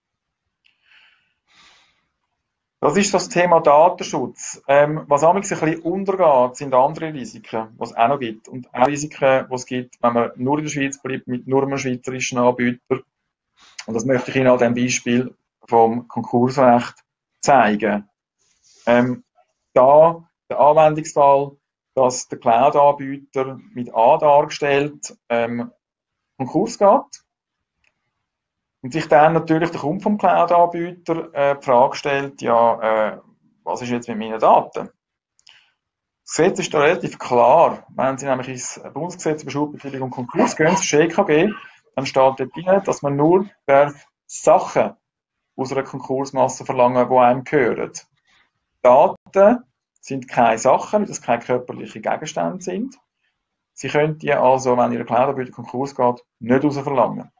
S2: Das ist das Thema Datenschutz. Ähm, was amigs ein bisschen untergeht, sind andere Risiken, die es auch noch gibt. Und auch Risiken, die es gibt, wenn man nur in der Schweiz bleibt, mit nur einem schweizerischen Anbieter. Und das möchte ich Ihnen an dem Beispiel vom Konkursrecht zeigen. Ähm, da der Anwendungsfall, dass der Cloud-Anbieter mit A dargestellt ähm, Konkurs geht. Und sich dann natürlich der Kunde vom Cloud-Anbieter äh, die Frage stellt, ja, äh, was ist jetzt mit meinen Daten? Das Gesetz ist da relativ klar. Wenn Sie nämlich ins Bundesgesetz über Schuldbefriedigung und Konkurs gehen, das Sch K G, dann steht dort drin, dass man nur darf Sachen aus einer Konkursmasse verlangen, die einem gehören. Daten sind keine Sachen, weil das keine körperlichen Gegenstände sind. Sie können die also, wenn Ihr Cloud-Anbieter Konkurs geht, nicht raus verlangen.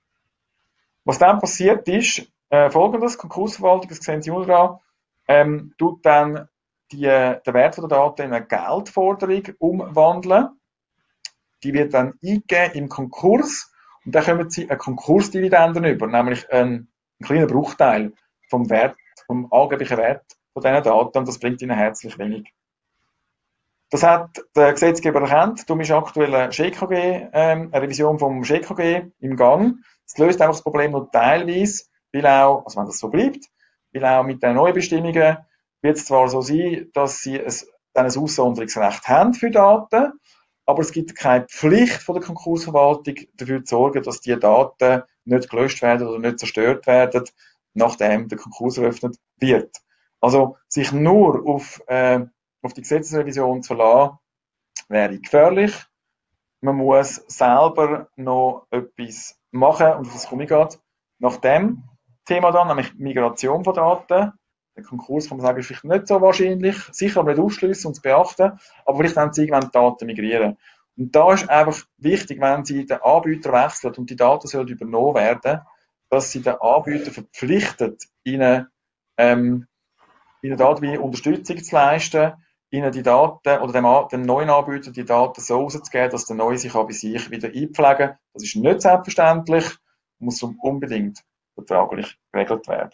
S2: Was dann passiert ist, äh, folgendes: Konkursverwaltung, das sehen Sie unten dran, ähm, tut dann die, den Wert der Daten in eine Geldforderung umwandeln. Die wird dann eingegeben im Konkurs und dann kommen Sie eine Konkursdividende über, nämlich einen, einen kleinen Bruchteil vom Wert, vom angeblichen Wert von diesen Daten, und das bringt Ihnen herzlich wenig. Das hat der Gesetzgeber erkannt, darum ist aktuell ein Sch K G, ähm, eine Revision vom Sch K G im Gang. Das löst einfach das Problem nur teilweise, weil auch, also wenn das so bleibt, weil auch mit den neuen Bestimmungen wird es zwar so sein, dass sie ein, dann ein Aussonderungsrecht haben für Daten, aber es gibt keine Pflicht von der Konkursverwaltung dafür zu sorgen, dass die Daten nicht gelöscht werden oder nicht zerstört werden, nachdem der Konkurs eröffnet wird. Also sich nur auf, äh, auf die Gesetzesrevision zu verlassen, wäre gefährlich. Man muss selber noch etwas machen, und das komme ich gerade nach dem Thema dann, nämlich Migration von Daten. Der Konkurs, kann man sagen, ist vielleicht nicht so wahrscheinlich, sicher aber nicht ausschliessen und zu beachten, aber vielleicht dann sie irgendwann die Daten migrieren. Und da ist einfach wichtig, wenn Sie den Anbieter wechseln und die Daten sollen übernommen werden, dass Sie den Anbieter verpflichtet, Ihnen, ähm, Ihnen dabei Unterstützung zu leisten, Ihnen die Daten oder dem, dem neuen Anbieter die Daten so rauszugeben, dass der neue sich auch bei sich wieder einpflegen kann. Das ist nicht selbstverständlich, muss unbedingt vertraglich geregelt werden.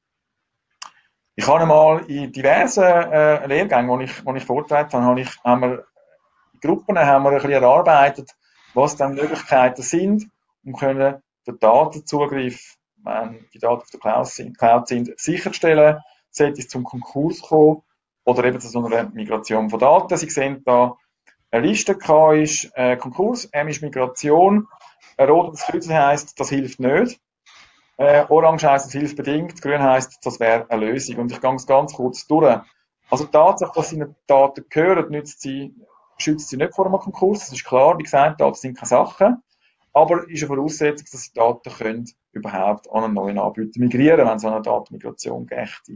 S2: Ich habe einmal in diversen äh, Lehrgängen, die ich, die ich vorgetragen habe, habe ich, haben wir in Gruppen haben wir ein bisschen erarbeitet, was dann Möglichkeiten sind, um können den Datenzugriff, wenn die Daten auf der Cloud sind, Cloud sind sicherstellen, sollte es zum Konkurs kommen oder eben zu so einer Migration von Daten. Sie sehen da eine Liste, K ist äh, Konkurs, M ist Migration, rot das Kreuz heisst, das hilft nicht. Äh, Orange heisst, das hilft bedingt, grün heisst, das wäre eine Lösung. Und ich gehe es ganz kurz durch. Also die Tatsache, dass Ihnen Daten gehören, nützt sie, schützt Sie nicht vor einem Konkurs. Das ist klar, wie gesagt, Daten sind keine Sachen. Aber ist eine Voraussetzung, dass Sie Daten können überhaupt an einen neuen Anbieter migrieren, wenn es eine Datenmigration gächte.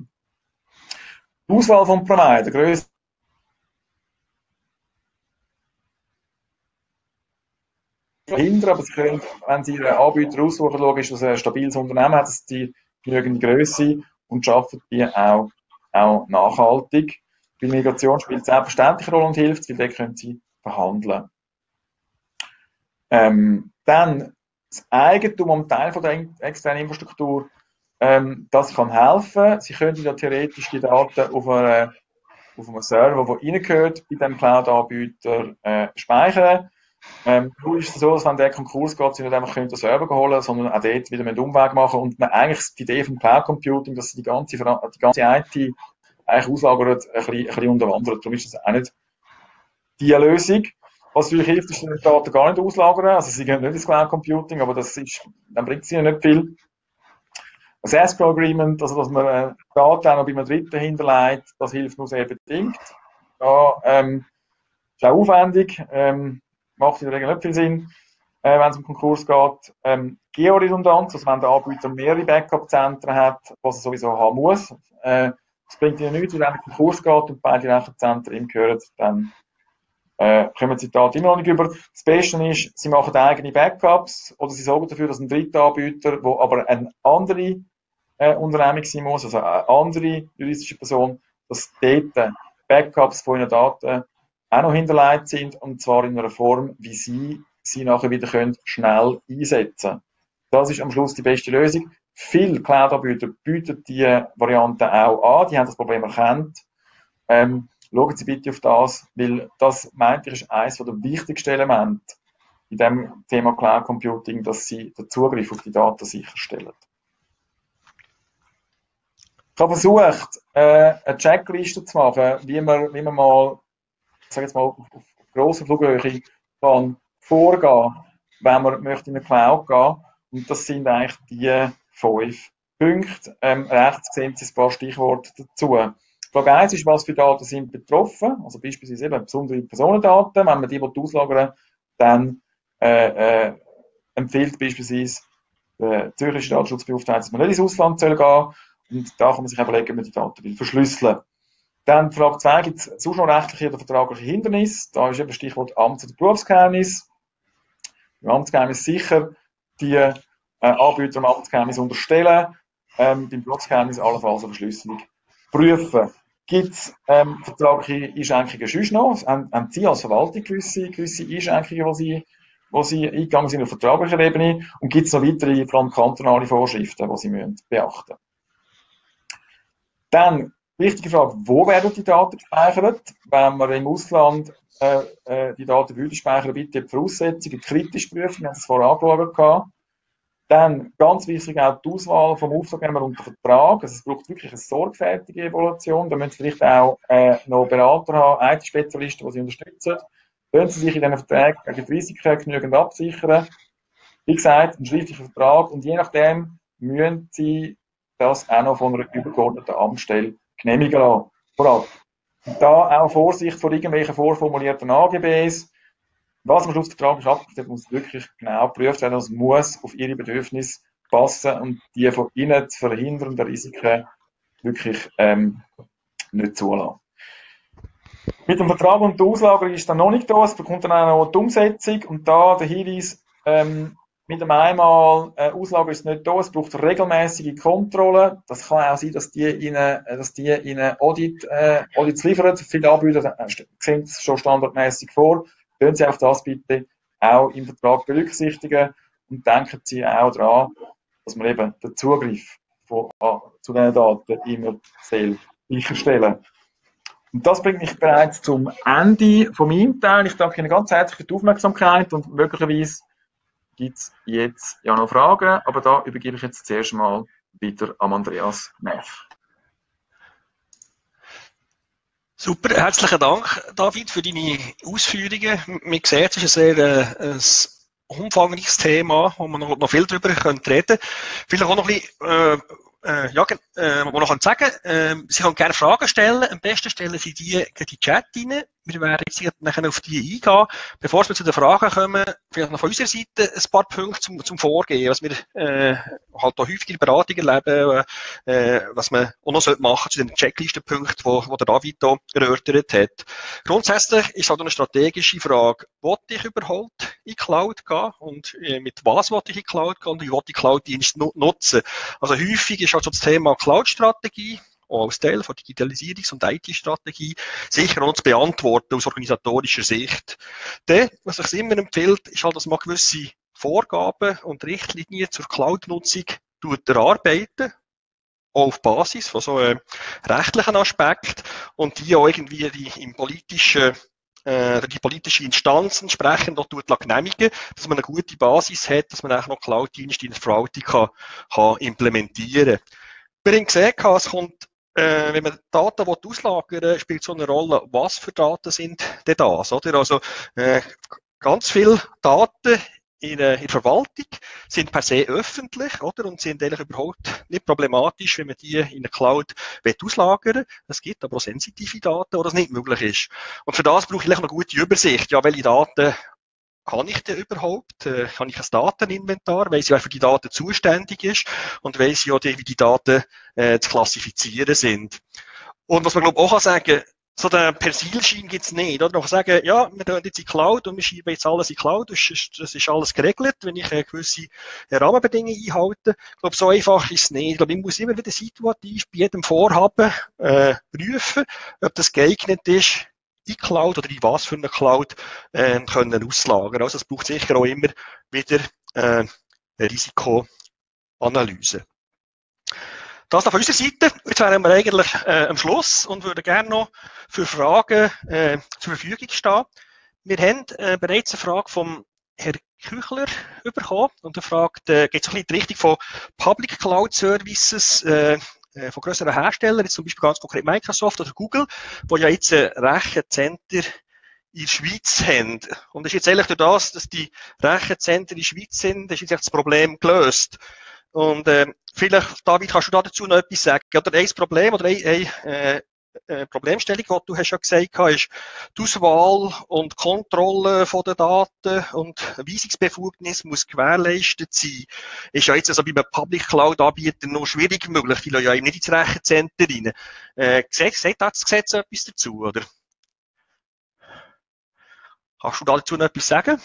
S2: Die Auswahl vom Provider, Größe verhindern, aber Sie können, wenn Sie Ihren Anbieter aussuchen, logisch, dass er ein stabiles Unternehmen hat, dass die genügend Größe und schaffen die auch, auch nachhaltig. Bei Migration spielt es selbstverständlich eine Rolle und hilft, weil dort können Sie verhandeln. Ähm, dann das Eigentum am Teil von der externen Infrastruktur, ähm, das kann helfen. Sie können ja theoretisch die Daten auf, eine, auf einem Server, der Ihnen gehört, bei dem Cloud-Anbieter äh, speichern. Ähm, nur ist es so, dass wenn der Konkurs geht, sie nicht einfach können den Server holen, sondern auch dort wieder einen Umweg machen und man eigentlich die Idee vom Cloud Computing, dass sie die ganze, die ganze I T eigentlich auslagern, ein bisschen, ein bisschen unterwandert. Darum ist das auch nicht die Lösung. Was natürlich hilft, ist, die Daten gar nicht auslagern. Also sie gehen nicht ins Cloud Computing, aber das ist, dann bringt es ihnen nicht viel. Das Escrow Agreement, also dass man äh, Daten auch noch bei einem Dritten hinterlegt, das hilft nur sehr bedingt. Ja, ähm, ist auch aufwendig, ähm, macht in der Regel nicht viel Sinn, äh, wenn es um Konkurs geht. Ähm, Georedundanz, also wenn der Anbieter mehrere Backup-Zentren hat, was er sowieso haben muss. Äh, das bringt ihnen nichts, wenn er in Konkurs geht und beide Rechenzentren ihm gehören, dann äh, kommen sie die Daten immer noch nicht über. Das Beste ist, sie machen eigene Backups oder sie sorgen dafür, dass ein dritter Anbieter, der aber eine andere äh, Unternehmung sein muss, also eine andere juristische Person, dass dort Backups von ihren Daten auch noch hinterlegt sind, und zwar in einer Form, wie sie sie nachher wieder können schnell einsetzen können. Das ist am Schluss die beste Lösung. Viele Cloud-Anbieter bieten diese Variante auch an, die haben das Problem erkannt. Ähm, schauen Sie bitte auf das, weil das, meinte ich, ist eines der wichtigsten Elemente in dem Thema Cloud Computing, dass Sie den Zugriff auf die Daten sicherstellen. Ich habe versucht, äh, eine Checkliste zu machen, wie man, wie man mal, ich sage jetzt mal, auf, auf grosser Flughöhe kann vorgehen, wenn man möchte in eine Cloud gehen. Und das sind eigentlich die fünf Punkte. Ähm, rechts sehen Sie ein paar Stichworte dazu. Frage eins ist, was für Daten sind betroffen? Also beispielsweise eben besondere Personendaten. Wenn man die auslagern, dann äh, äh, empfiehlt beispielsweise der Zürcher Datenschutzbeauftragte, dass man nicht ins Ausland soll gehen. Und da kann man sich überlegen, ob man die Daten will verschlüsseln. Dann Frage zwei, gibt es sonst noch rechtliche oder vertragliche Hindernisse? Da ist eben Stichwort Amts- oder Berufsgeheimnis. Im Amtsgeheimnis sicher die äh, Anbieter im Amtsgeheimnis unterstellen, ähm, beim Berufsgeheimnis allenfalls eine Verschlüsselung prüfen. Gibt es ähm, vertragliche Einschränkungen sonst noch? Haben, haben Sie als Verwaltung gewisse, gewisse Einschränkungen, die Sie, wo Sie eingegangen sind auf vertraglicher Ebene? Und gibt es noch weitere, vor allem kantonale Vorschriften, die Sie müssen beachten? Dann, wichtige Frage, wo werden die Daten gespeichert? Wenn man im Ausland äh, äh, die Daten würde speichern, bitte die Voraussetzungen kritisch prüfen, wir haben es vorher angeschaut. Dann, ganz wichtig, auch die Auswahl vom Auftragnehmer unter Vertrag. Also es braucht wirklich eine sorgfältige Evaluation. Da müssen Sie vielleicht auch äh, noch Berater haben, I T-Spezialisten, die Sie unterstützen. Können Sie sich in diesen Verträgen gegen die Risiken genügend absichern? Wie gesagt, ein schriftlicher Vertrag, und je nachdem müssen Sie das auch noch von einer übergeordneten Amtsstelle genehmigen lassen. Vorab. Und da auch Vorsicht vor irgendwelchen vorformulierten A G Bs. Was am Schluss vertraglich abgeschlossen muss wirklich genau geprüft werden. Es muss auf Ihre Bedürfnisse passen und die von Ihnen zu verhindernden Risiken wirklich ähm, nicht zulassen. Mit dem Vertrag und der Auslagerung ist dann noch nicht da. Es bekommt dann auch noch die Umsetzung. Und da der Hinweis, ähm, mit dem einmal äh, Auslager ist nicht da. Es braucht regelmäßige Kontrolle. Das kann auch sein, dass die Ihnen, dass die Ihnen Audit, äh, Audits liefern. Viele Anbieter äh, sehen es schon standardmäßig vor. Können Sie auf das bitte auch im Vertrag berücksichtigen und denken Sie auch daran, dass man eben den Zugriff von, ah, zu diesen Daten immer sicherstellen. Und das bringt mich bereits zum Ende von meinem Teil. Ich danke Ihnen ganz herzlich für die Aufmerksamkeit und möglicherweise gibt es jetzt ja noch Fragen, aber da übergebe ich jetzt zuerst mal wieder an Andreas Neff.
S1: Super, herzlichen Dank, David, für deine Ausführungen. Man sieht, es ist ein sehr äh, ein umfangreiches Thema, wo man noch, noch viel darüber reden könnte. Vielleicht auch noch ein bisschen, äh, äh, ja, äh, was man noch sagen kann. Äh, Sie können gerne Fragen stellen. Am besten stellen Sie die in die Chat rein. Wir werden jetzt nachher auf die eingehen. Bevor wir zu den Fragen kommen, vielleicht noch von unserer Seite ein paar Punkte zum, zum Vorgehen, was wir äh, halt auch häufig in der Beratung erleben, äh, was man auch noch machen sollte zu den Checklistenpunkten, wo, wo der David hier erörtert hat. Grundsätzlich ist halt eine strategische Frage, wollte ich überhaupt in die Cloud gehen und äh, mit was wollte ich in die Cloud gehen und wie wollte ich Cloud-Dienste nutzen? Also häufig ist halt so das Thema Cloud-Strategie, auch als Teil von Digitalisierungs- und I T-Strategie, sicher auch zu beantworten aus organisatorischer Sicht. Dann, was ich immer empfiehlt, ist halt, dass man gewisse Vorgaben und Richtlinien zur Cloud-Nutzung erarbeiten, auch auf Basis von so einem rechtlichen Aspekt und die auch irgendwie die im politischen äh, die politische Instanz entsprechend auch genehmigen, dass man eine gute Basis hat, dass man auch noch Cloud-Dienste in der Verwaltung kann, kann implementieren kann. Wir haben gesehen, es kommt, äh, wenn man Daten auslagern will, spielt so eine Rolle, was für Daten sind denn das, oder? Also, äh, ganz viele Daten in der, in der Verwaltung sind per se öffentlich, oder? Und sind eigentlich überhaupt nicht problematisch, wenn man die in der Cloud auslagern will. Es gibt aber auch sensitive Daten, wo das nicht möglich ist. Und für das brauche ich eine gute Übersicht. Ja, welche Daten habe ich denn überhaupt? Äh, habe ich ein Dateninventar? Weiss ich, wer für die Daten zuständig ist? Und weiss ich auch, wie die Daten äh, zu klassifizieren sind? Und was man, glaube ich, auch sagen kann, so den Persilschein gibt es nicht. Oder? Man kann sagen, ja, wir tun jetzt in die Cloud und wir schieben jetzt alles in die Cloud. Das ist, das ist alles geregelt, wenn ich äh, gewisse Rahmenbedingungen einhalte. Ich glaube, so einfach ist es nicht. Ich glaube, ich muss immer wieder situativ bei jedem Vorhaben äh, prüfen, ob das geeignet ist, in Cloud oder in was für eine Cloud äh, können auslagern. Also es braucht sicher auch immer wieder äh, eine Risikoanalyse. Das von unserer Seite. Jetzt wären wir eigentlich äh, am Schluss und würden gerne noch für Fragen äh, zur Verfügung stehen. Wir haben äh, bereits eine Frage vom Herrn Küchler bekommen und er fragt, äh, geht es ein bisschen in die Richtung von Public Cloud Services äh, von grösseren Herstellern, jetzt zum Beispiel ganz konkret Microsoft oder Google, die ja jetzt ein Rechenzentrum in der Schweiz haben. Und das ist jetzt eigentlich durch das, dass die Rechenzentren in der Schweiz sind, ist jetzt das Problem gelöst. Und äh, vielleicht, David, kannst du dazu noch etwas sagen? Oder ein Problem oder eine, eine äh, Problemstellung, die du hast ja gesagt hast, ist die Auswahl und Kontrolle von den Daten und Weisungsbefugnis muss gewährleistet sein. Ist ja jetzt also bei einem Public Cloud Anbieter noch schwierig möglich. Die lassen ja eben nicht ins Rechenzentrum rein. Äh, sagt das Gesetz etwas dazu, oder? Kannst du dazu noch etwas sagen?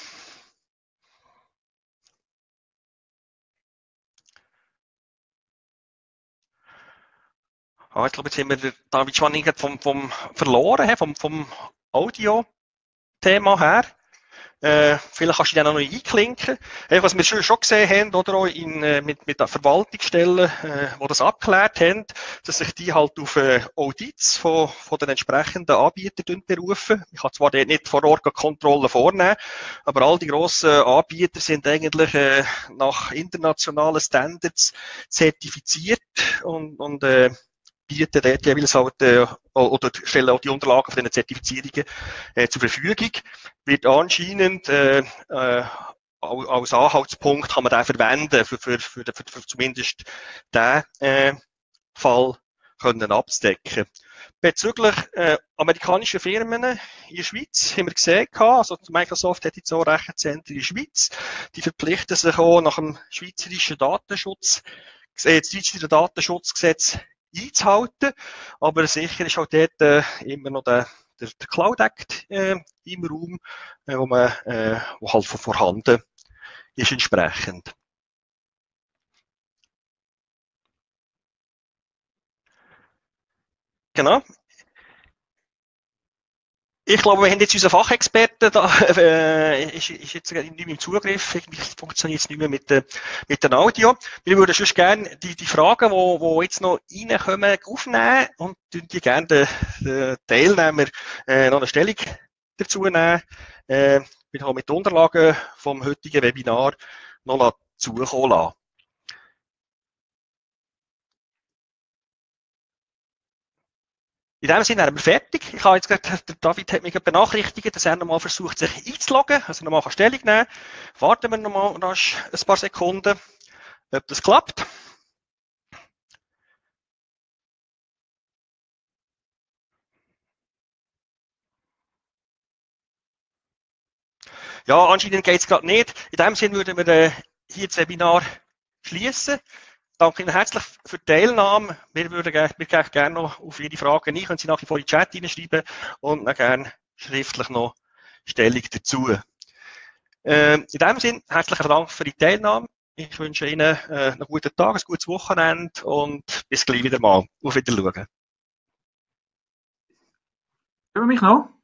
S1: Ah, ich glaube, jetzt haben wir den David Schwanninger vom, vom verloren, vom, vom Audio-Thema her. Äh, vielleicht kannst du dich dann auch noch einklinken. Äh, was wir schon, schon gesehen haben, oder auch in, äh, mit, mit den Verwaltungsstellen, äh, die das abgeklärt haben, dass sich die halt auf äh, Audits von, von den entsprechenden Anbietern berufen. Ich kann zwar dort nicht vor Ort Kontrollen vornehmen, aber all die grossen Anbieter sind eigentlich äh, nach internationalen Standards zertifiziert und, und äh, bieten dort jeweils halt, äh, oder stellen auch die Unterlagen von diesen Zertifizierungen äh, zur Verfügung. Wird anscheinend äh, äh, als Anhaltspunkt kann man den verwenden, für, für, für, für, für zumindest diesen äh, Fall können abzudecken. Bezüglich äh, amerikanischen Firmen in der Schweiz haben wir gesehen, also Microsoft hat jetzt auch Rechenzentren in der Schweiz, die verpflichten sich auch nach dem schweizerischen Datenschutz, äh, das schweizerische Datenschutzgesetz einzuhalten, aber sicher ist halt dort äh, immer noch der, der, der Cloud Act äh, im Raum, äh, wo man, äh, wo halt vorhanden ist entsprechend. Genau. Ich glaube, wir haben jetzt unseren Fachexperten da, äh, ist, ist jetzt nicht mehr im Zugriff, irgendwie funktioniert es nicht mehr mit, äh, mit dem Audio. Wir würden sonst gerne die, die Fragen, die, die jetzt noch reinkommen, aufnehmen und die gerne den, den Teilnehmer äh, noch eine Stellung dazu nehmen. Äh, wir haben mit den Unterlagen vom heutigen Webinar noch zukommen lassen. In dem Sinne sind wir fertig. Ich habe jetzt gerade, der David hat mich benachrichtigt, dass er nochmal versucht, sich einzuloggen, also nochmal Stellung nehmen. Warten wir nochmal ein paar Sekunden, ob das klappt. Ja, anscheinend geht es gerade nicht. In dem Sinne würden wir äh, hier das Webinar schließen. Danke Ihnen herzlich für die Teilnahme. Wir würden wir gerne noch auf Ihre Fragen ein. Können Sie nach wie vor in den Chat hineinschreiben und dann gerne schriftlich noch Stellung dazu. Äh, in dem Sinne, herzlichen Dank für die Teilnahme. Ich wünsche Ihnen äh, einen guten Tag, ein gutes Wochenende und bis gleich wieder mal. Auf Wiedersehen.
S2: Hören wir mich noch?